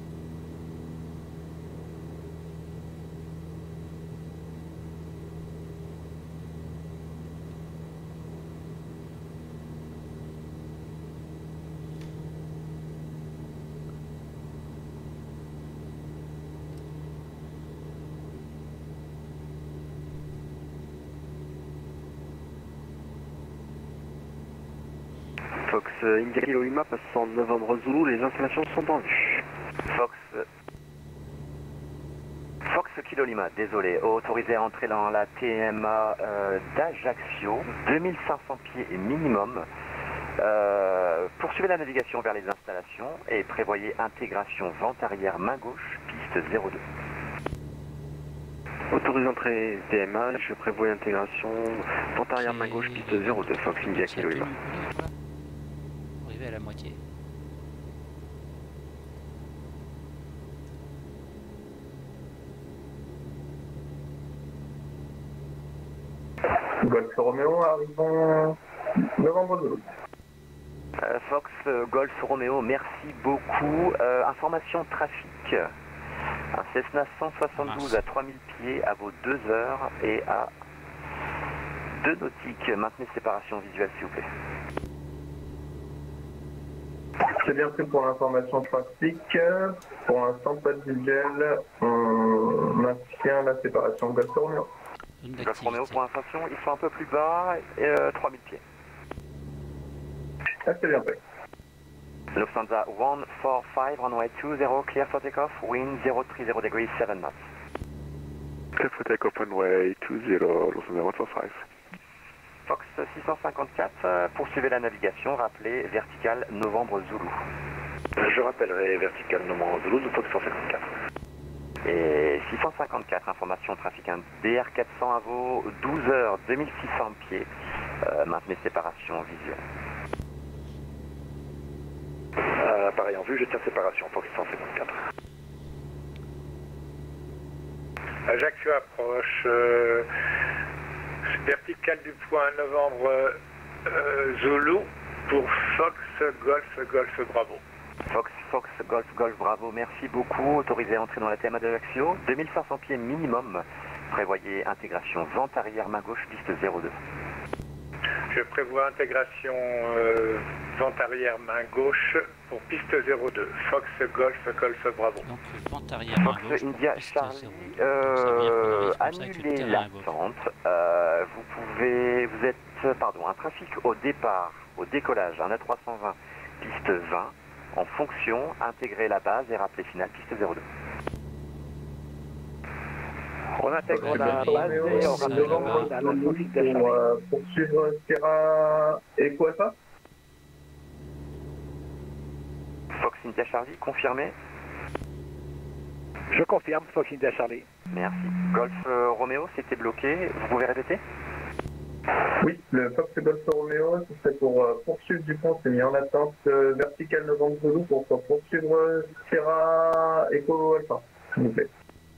Fox India Kilo Lima passe en novembre Zulu, les installations sont en vue.
Fox Fox Kilo Lima, désolé, autorisé à entrer dans la T M A euh, d'Ajaccio, deux mille cinq cents pieds minimum. Euh, poursuivez la navigation vers les installations et prévoyez intégration vent arrière main gauche, piste zéro deux.
Autorisé entrée T M A, je prévois intégration vent arrière main gauche, piste zéro deux, Fox India Kilo Lima.
À la moitié.
Golf Romeo arrivant novembre Zulu.
Euh, Fox euh, Golf Romeo, merci beaucoup. Euh, information trafic. Un Cessna cent soixante-douze à trois mille pieds à vos deux heures et à deux nautiques. Maintenez séparation visuelle s'il vous plaît.
C'est bien pris pour l'information trafic. Pour l'instant, pas de visuel. On maintient la séparation Golf Romeo.
Golf Romeo pour information, ils sont un peu plus bas, euh, trois mille pieds.
Ah, c'est bien fait.
Lufthansa one four five, runway two zero, clear for takeoff, wind zero three zero degrees, seven knots.
Clear for takeoff, runway two zero, Lufthansa one four five.
Fox six cent cinquante-quatre, poursuivez la navigation, rappelez vertical novembre Zulu.
Je rappellerai vertical novembre Zulu de Fox cent cinquante-quatre.
Et six cent cinquante-quatre, information trafic un D R quatre cents à vos douze heures, deux mille six cents pieds, euh, maintenez séparation visuelle.
Euh, pareil en vue, je tiens séparation Fox cent cinquante-quatre.
Ajaccio approche. Euh... Vertical du point novembre euh, Zulu pour Fox Golf Golf Bravo.
Fox Fox Golf Golf Bravo, merci beaucoup. Autorisé à entrer dans la T M A d'Ajaccio. deux mille cinq cents pieds minimum. Prévoyez intégration vent arrière main gauche, piste zéro deux.
Je prévois intégration euh, vent arrière main gauche pour piste zéro deux. Fox Golf Golf Bravo.
Donc vent arrière main
Fox
gauche.
India Charlie, euh, annulez l'attente. Euh, vous pouvez, vous êtes, pardon, un trafic au départ, au décollage, un A trois cent vingt, piste vingt. En fonction, intégrez la base et rappelez finale, piste zéro deux.
On intègre la base et on rappelle la logique
pour euh, poursuivre Sierra Echo Alpha.
Fox India Charlie, confirmé.
Je confirme, Fox India Charlie.
Merci. Golf euh, Romeo, c'était bloqué. Vous pouvez répéter?
Oui, le Fox Golf Romeo, c'est pour euh, poursuivre du pont, c'est mis en attente euh, vertical novembre Zulu pour, pour poursuivre euh, Sierra Echo Alpha, s'il vous plaît.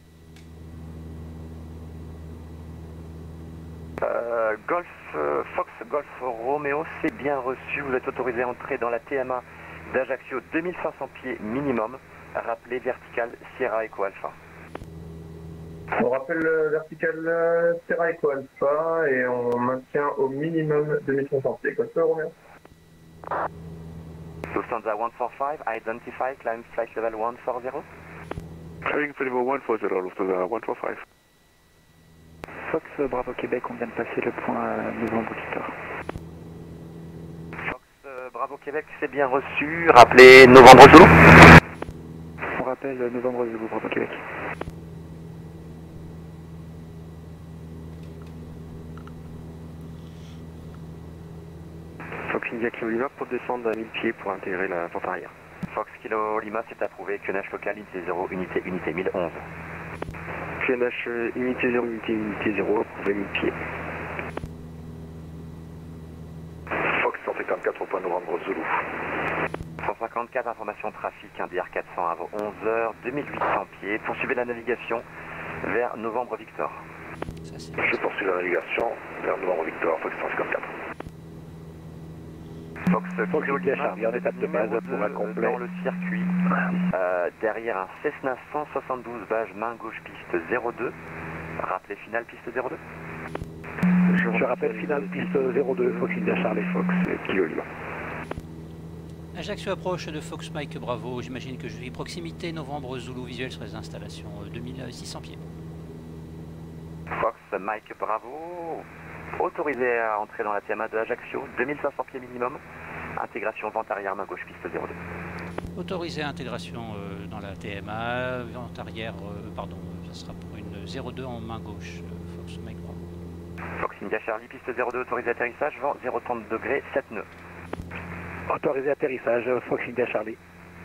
Euh, Golf euh, Fox Golf Romeo, c'est bien reçu. Vous êtes autorisé à entrer dans la T M A d'Ajaccio, deux mille cinq cents pieds minimum. Rappelez vertical Sierra Echo Alpha.
On rappelle le vertical euh, Sierra Echo Alpha et on maintient au minimum deux mille cinq cents pieds. Golf Romeo.
Lufthansa one four five, identify climb flight level one four zero.
Clearing flight level one four zero, Lufthansa one four five.
Fox Bravo Québec, on vient de passer le point novembre Victor.
Bravo Québec, c'est bien reçu. Rappelez Novembre Zulu.
On rappelle Novembre Zulu, Bravo Québec.
Fox India Kilo Lima pour descendre à mille pieds pour intégrer la vente arrière.
Fox Kilo Lima, c'est approuvé. Q N H local, unité zéro, unité, unité mille onze.
Q N H unité zéro, unité, unité zéro, approuvé mille pieds.
Fox cent cinquante-quatre au point Novembre Zulu.
cent cinquante-quatre, information trafic, un D R quatre cents avant onze heures, deux mille huit cents pieds. Poursuivez la navigation vers Novembre Victor.
Je poursuis la navigation vers Novembre Victor, Fox cent cinquante-quatre.
Fox
Fox
Kilo Lima,
Charlie en étape de base pour un complet.
dans le circuit, euh, derrière un Cessna cent soixante-douze bage main gauche piste zéro deux. Rappelez finale piste zéro deux.
Je rappelle finale piste zéro deux, Fox India Charlie Fox Kilo Lima.
Ajaccio approche de Fox Mike Bravo, j'imagine que je suis proximité Novembre Zulu visuel sur les installations, euh, deux mille six cents pieds.
Fox Mike Bravo, autorisé à entrer dans la T M A de Ajaccio, deux mille cinq cents pieds minimum, intégration vente arrière main gauche piste zéro deux.
Autorisé à intégration euh, dans la T M A, vente arrière, euh, pardon, ça sera pour une zéro deux en main gauche, euh, Fox Mike Bravo.
Fox India Charlie, piste zéro deux, autorisé atterrissage, vent zéro trente degrés, sept nœuds.
Autorisé atterrissage, Fox India Charlie.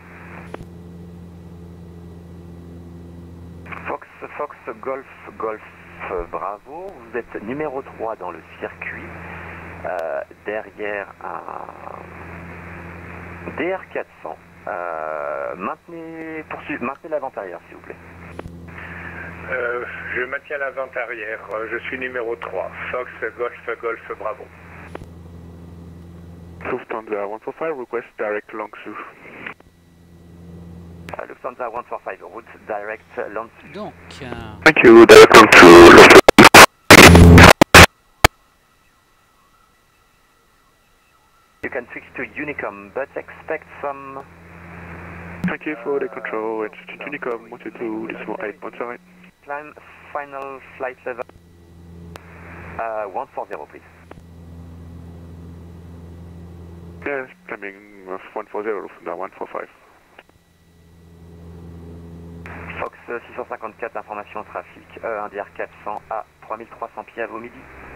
Fox, Fox, Golf, Golf, Bravo, vous êtes numéro trois dans le circuit, euh, derrière un D R quatre cents. Euh, maintenez, poursuivez, maintenez la vente arrière, s'il vous plaît.
Euh, je maintiens la vente arrière, je suis numéro trois, Fox, Golf, Golf, Bravo.
Lufthansa one four five, request direct Lanzhou.
Uh, Lufthansa one four five, route direct Lanzhou.
Donc, euh...
Thank you, direct Lanzhou.
You can switch to Unicom, but expect some...
Thank you for the control, it's Unicom one two two, decimal eight point seven.
Climb final flight level uh, one forty, please.
Yes, climbing one forty, Lufthansa one four five.
Fox six cent cinquante-quatre, information trafic, euh, un D R quatre cents à trois mille trois cents pieds à vos midi.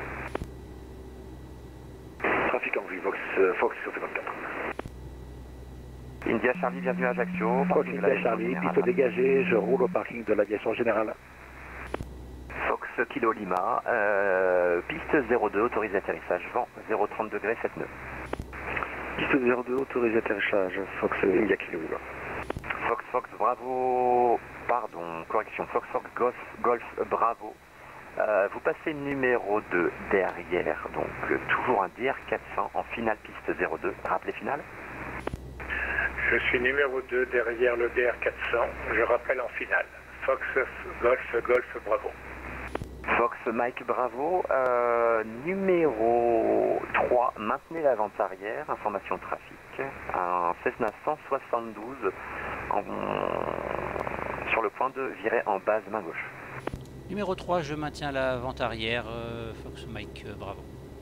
Trafic en vue, Fox, euh, Fox six cent cinquante-quatre.
India Charlie, bienvenue à Ajaccio.
Fox India Charlie, piste dégagée, je roule au parking de l'aviation générale.
Fox Kilo Lima, euh, piste zéro deux, autorisé atterrissage, vent zéro trente degrés, sept nœuds.
Piste zéro deux, autorisé atterrissage, Fox India Kilo Lima.
Fox Fox Bravo, pardon, correction, Fox Fox Golf, Golf Bravo. Euh, vous passez numéro deux derrière, donc euh, toujours un D R quatre cents en finale piste zéro deux. Rappelez finale.
Je suis numéro deux derrière le D R quatre cents, je rappelle en finale. Fox Golf, Golf Bravo.
Fox Mike Bravo, euh, numéro trois, maintenez la vente arrière, information trafic, un Cessna cent soixante-douze en, sur le point de virer en base main gauche.
Numéro trois, je maintiens la vente arrière, euh, Fox Mike euh, Bravo.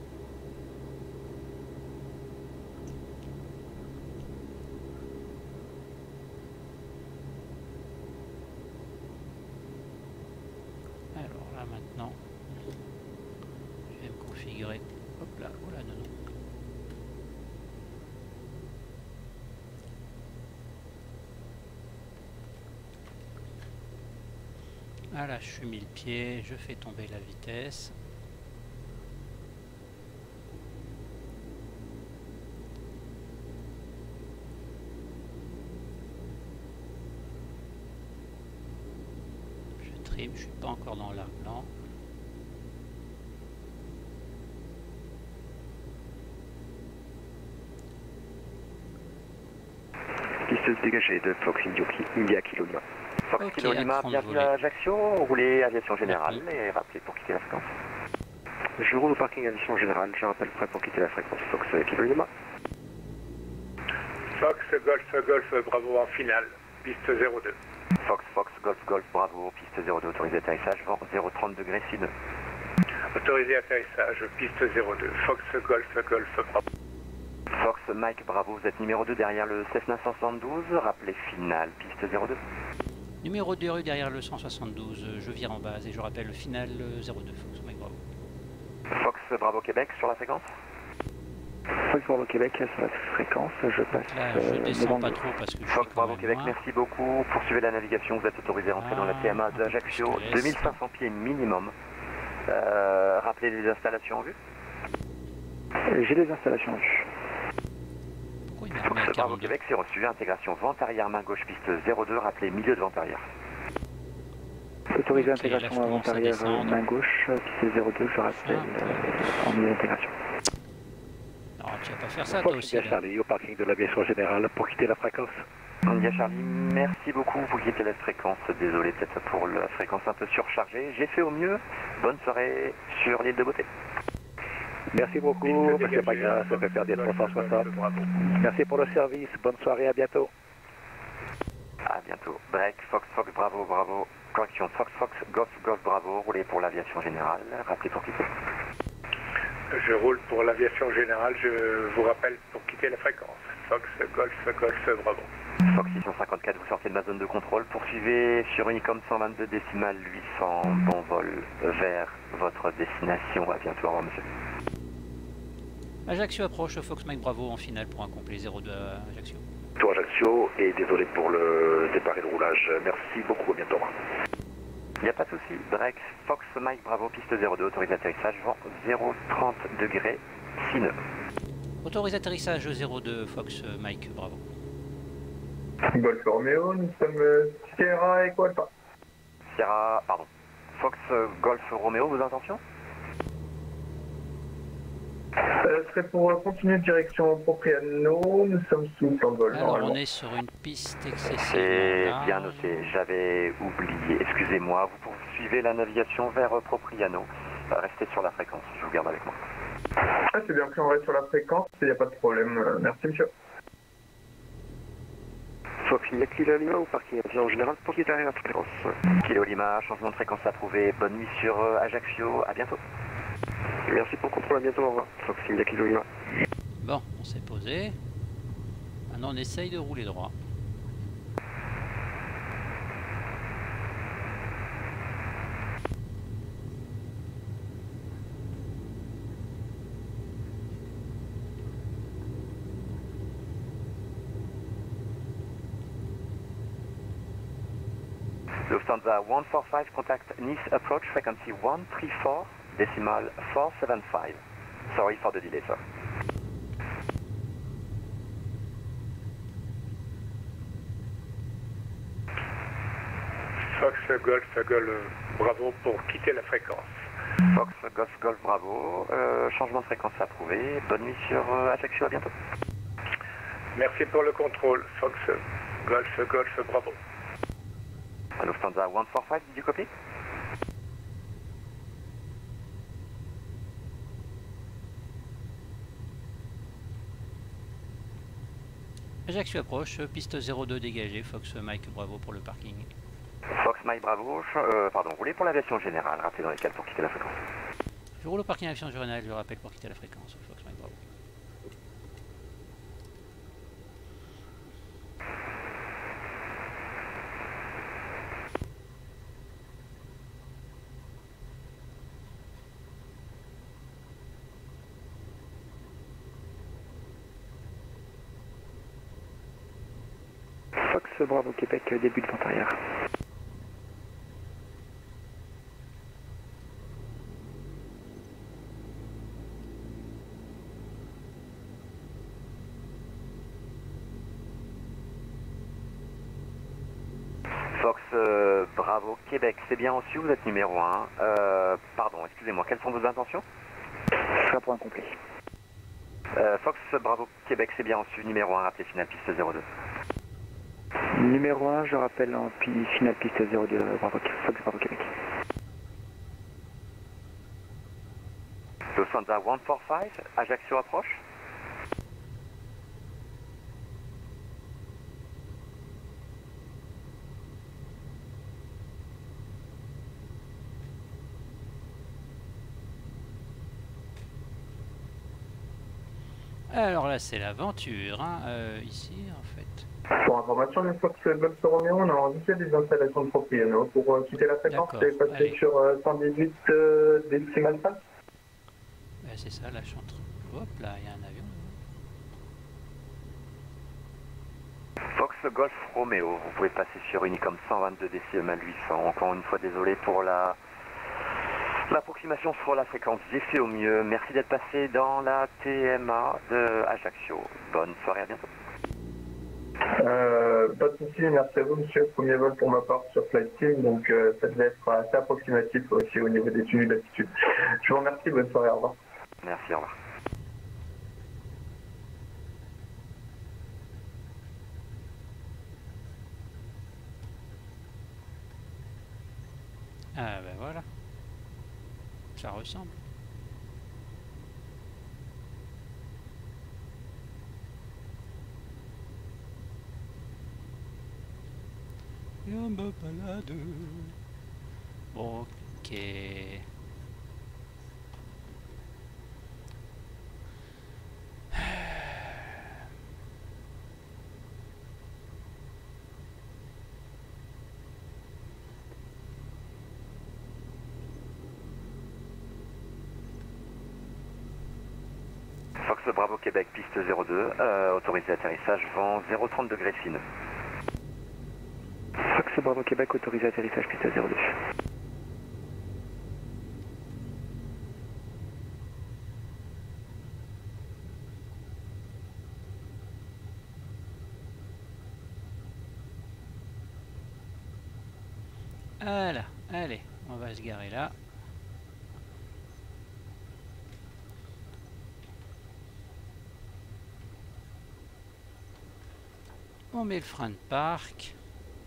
Alors là maintenant, je vais me configurer. Hop là, oh là, non, non. Voilà, je suis mille pieds, je fais tomber la vitesse. Je trim, je suis pas encore dans l'arc blanc.
Piste dégagée de Fox India Kilo Lima.
Fox
Okay,
Kilo Lima, bienvenue à Ajaccio, roulez aviation générale et rappelez pour quitter la fréquence.
Je roule au parking aviation générale, je rappelle prêt pour quitter la fréquence Fox Kilo Lima.
Fox Golf, Golf Bravo en finale, piste zéro deux.
Fox Fox Golf Golf Bravo, piste zéro deux, autorisé atterrissage, vent zéro trente degrés, six nœuds.
Autorisé atterrissage, piste zéro deux, Fox Golf, Golf Bravo.
Fox Mike Bravo, vous êtes numéro deux derrière le Cessna cent soixante-douze, rappelez finale, piste zéro deux.
Numéro deux derrière le cent soixante-douze, je vire en base et je rappelle finale zéro deux, Fox Mike Bravo.
Fox Bravo Québec sur la fréquence.
Fox Bravo Québec sur la fréquence, je passe.
Là, je descends pas trop parce que je
Fox
suis
Bravo Québec,
loin.
Merci beaucoup. Poursuivez la navigation, vous êtes autorisé à entrer ah, dans la T M A d'Ajaccio, deux mille cinq cents pieds minimum. Euh, rappelez les installations en vue.
J'ai des installations en vue.
Fox Bravo Québec, c'est reçu. Intégration vente arrière main gauche piste zéro deux, rappelez milieu de vente arrière.
Autorisé okay, intégration à vente arrière main gauche, piste zéro deux, je rappelle euh, en milieu d'intégration.
Non, tu vas pas faire ça toi aussi.
Charlie, au parking de l'aviation générale pour quitter la fréquence.
India Charlie, merci beaucoup pour quitter la fréquence. Désolé peut-être pour la fréquence un peu surchargée. J'ai fait au mieux. Bonne soirée sur l'île de Beauté.
Merci beaucoup, c'est pas grave, ça peut faire des trois cent soixante. Merci pour le service, bonne soirée, à bientôt.
À bientôt. Break, Fox, Fox, Bravo, Bravo. Correction, Fox, Fox, Golf, Golf, Bravo. Roulez pour l'aviation générale. Rappelez pour quitter.
Je roule pour l'aviation générale, je vous rappelle pour quitter la fréquence. Fox, Golf, Golf, Bravo.
Fox six cent cinquante-quatre, vous sortez de ma zone de contrôle. Poursuivez sur Unicom cent vingt-deux décimales huit cents. Bon vol vers votre destination. À bientôt, au revoir monsieur.
Ajaccio approche, Fox Mike Bravo en finale pour un complet zéro deux à Ajaccio.
Tour Ajaccio et désolé pour le départ et le roulage. Merci beaucoup, à bientôt.
Il n'y a pas de souci. Break, Fox Mike Bravo, piste zéro deux, autorise atterrissage, vent zéro trente degrés, six nœuds.
Autorise atterrissage zéro deux, Fox Mike Bravo.
Golf Romeo, nous sommes Sierra Echo Alpha.
Sierra, pardon. Fox Golf Romeo, vos intentions?
Euh, ce serait pour continuer direction Propriano, nous sommes sous plan de vol.
Alors on est sur une piste excessive.
C'est bien noté, j'avais oublié, excusez-moi, vous poursuivez la navigation vers Propriano. Restez sur la fréquence, je vous garde avec moi.
Ah, c'est bien pris, on reste sur la fréquence, il n'y a pas de problème. Euh, merci monsieur.
Fox Kilo Lima ou parking en général pour quitter la fréquence.
Kilo Lima, changement de fréquence approuvé, bonne nuit sur euh, Ajaccio, à bientôt.
Merci pour le contrôle, à bientôt, au revoir. Fox Kilo Lima.
Bon, on s'est posé. Maintenant on essaye de rouler droit.
Lufthansa one four five, contact Nice approach, frequency one three four, decimal four seven five. Sorry for the delay, sir.
Fox Golf Golf Bravo pour quitter la fréquence.
Fox Golf Golf Bravo, euh, changement de fréquence approuvé. Bonne nuit sur euh, Ajaccio, à bientôt.
Merci pour le contrôle. Fox Golf Golf Bravo.
Lufthansa one four five, did you copy?
Ajaccio approche, piste zéro deux dégagée, Fox Mike Bravo pour le parking.
Fox Mike Bravo, euh, pardon, roulez pour l'aviation générale, rappelez dans les cales pour quitter la fréquence.
Je roule au parking aviation générale, je rappelle pour quitter la fréquence, Fox Mike Bravo.
Fox Bravo Québec, début de vente arrière.
Fox euh, Bravo Québec, c'est bien reçu, vous êtes numéro un. Euh, pardon, excusez-moi, quelles sont vos intentions?
Ce sera pour un complet.
Euh, Fox Bravo Québec, c'est bien reçu, numéro un, rappelez finale piste zéro deux.
Numéro un, je rappelle en finale piste zéro deux, Bravo, Fox Bravo Québec.
Lufthansa one four five, Ajaccio approche.
Alors là, c'est l'aventure, hein, euh, ici, en fait.
Pour information, une fois que Golf Romeo, on a enregistré des installations de propriétaires. Pour euh, quitter la fréquence, c'est passé allez. sur euh, cent dix-huit euh, décimal cinq.
Ben, c'est ça, la chantre. Hop là, il y a un avion.
Fox Golf Romeo, vous pouvez passer sur Unicom cent vingt-deux décimal huit cents. Encore une fois, désolé pour la l'approximation sur la fréquence. J'ai fait au mieux. Merci d'être passé dans la T M A de Ajaccio. Bonne soirée, à bientôt.
Euh, pas de soucis, merci à vous, monsieur. Premier vol pour ma part sur Flight Team, donc euh, ça devait être assez approximatif aussi au niveau des tenues d'attitude. Je vous remercie, bonne soirée, au revoir.
Merci, au revoir.
Ah ben voilà, ça ressemble. Et on me balade. Bon, ok.
Fox Bravo Québec, piste zéro deux, euh, autorisé atterrissage, vent zéro trente degrés fine.
Fox Bravo Québec, autorisé atterrissage, piste zéro deux.
Voilà, allez, on va se garer là. On met le frein de parc.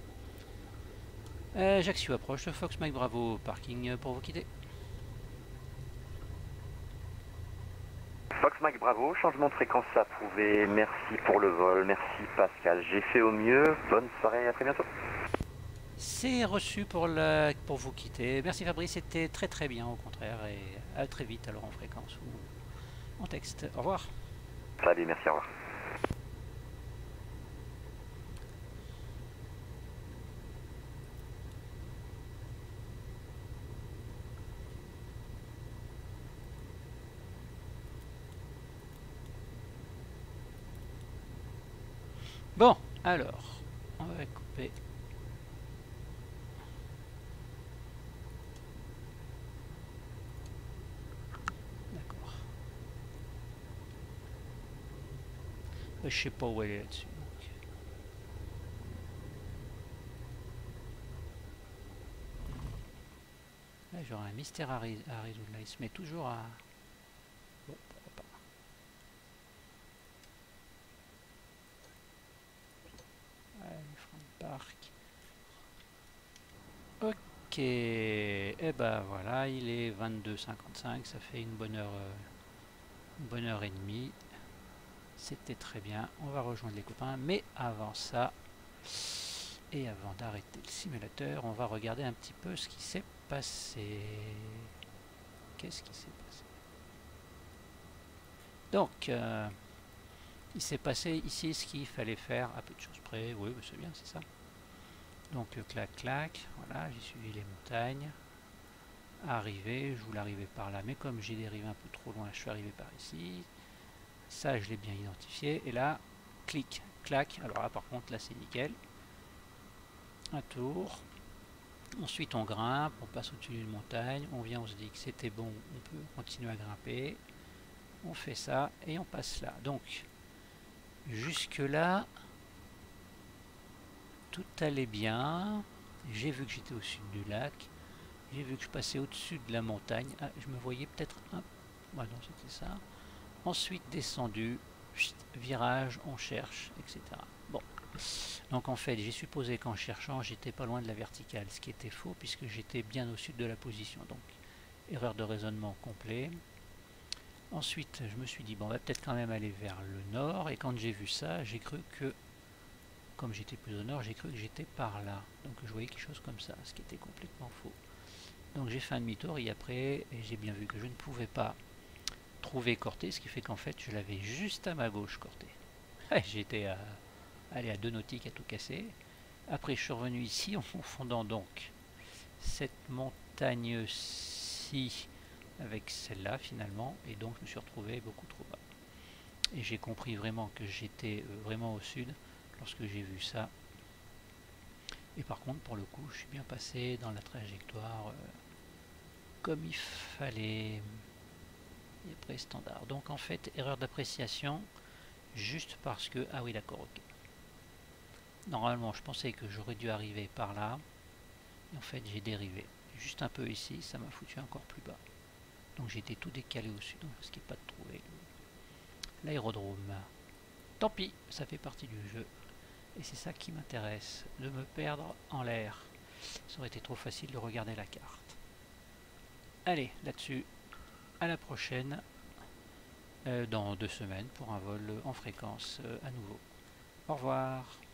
Euh, Ajaccio approche, Fox Mike Bravo, parking pour vous quitter.
Fox Mike Bravo, changement de fréquence approuvé. Merci pour le vol, merci Pascal. J'ai fait au mieux. Bonne soirée, à très bientôt.
C'est reçu pour, la, pour vous quitter. Merci Fabrice, c'était très très bien au contraire. Et à très vite alors en fréquence ou en texte. Au revoir.
Salut, merci, au revoir.
Bon, alors, on va couper. D'accord. Je sais pas où elle est là-dessus. Là, j'aurais un mystère à, ré à résoudre. Là, il se met toujours à... Bon, pourquoi pas. Parc. Ok, et eh ben voilà, il est vingt-deux cinquante-cinq, ça fait une bonne heure, euh, une bonne heure et demie. C'était très bien. On va rejoindre les copains, mais avant ça, et avant d'arrêter le simulateur, on va regarder un petit peu ce qui s'est passé. Qu'est-ce qui s'est passé? Donc, euh, il s'est passé ici ce qu'il fallait faire à peu de choses près. Oui, c'est bien, c'est ça. Donc clac clac, voilà, j'ai suivi les montagnes. Arrivé, je voulais arriver par là, mais comme j'ai dérivé un peu trop loin, je suis arrivé par ici. Ça, je l'ai bien identifié. Et là, clic, clac. Alors là, par contre, là, c'est nickel. Un tour. Ensuite, on grimpe, on passe au-dessus d'une montagne. On vient, on se dit que c'était bon, on peut continuer à grimper. On fait ça et on passe là. Donc, jusque là, tout allait bien. J'ai vu que j'étais au sud du lac. J'ai vu que je passais au-dessus de la montagne. Ah, je me voyais peut-être un... Ouais, non, c'était ça. Ensuite, descendu, chut, virage, on cherche, et cetera. Bon. Donc, en fait, j'ai supposé qu'en cherchant, j'étais pas loin de la verticale. Ce qui était faux, puisque j'étais bien au sud de la position. Donc, erreur de raisonnement complet. Ensuite, je me suis dit, bon, on va peut-être quand même aller vers le nord. Et quand j'ai vu ça, j'ai cru que, comme j'étais plus au nord, j'ai cru que j'étais par là. Donc, je voyais quelque chose comme ça, ce qui était complètement faux. Donc, j'ai fait un demi-tour et après, j'ai bien vu que je ne pouvais pas trouvé Corté, ce qui fait qu'en fait je l'avais juste à ma gauche Corté. J'étais à aller à deux nautiques à tout casser. Après je suis revenu ici en confondant donc cette montagne-ci avec celle-là finalement, et donc je me suis retrouvé beaucoup trop bas. Et j'ai compris vraiment que j'étais euh, vraiment au sud lorsque j'ai vu ça. Et par contre pour le coup je suis bien passé dans la trajectoire euh, comme il fallait. Et après standard. Donc en fait erreur d'appréciation juste parce que... Ah oui d'accord, ok. Normalement je pensais que j'aurais dû arriver par là. Et en fait j'ai dérivé. Juste un peu ici, ça m'a foutu encore plus bas. Donc j'ai été tout décalé au sud, ce qui n'est pas de trouver l'aérodrome. Tant pis, ça fait partie du jeu. Et c'est ça qui m'intéresse, de me perdre en l'air. Ça aurait été trop facile de regarder la carte. Allez, là-dessus, à la prochaine, euh, dans deux semaines, pour un vol en fréquence euh, à nouveau. Au revoir.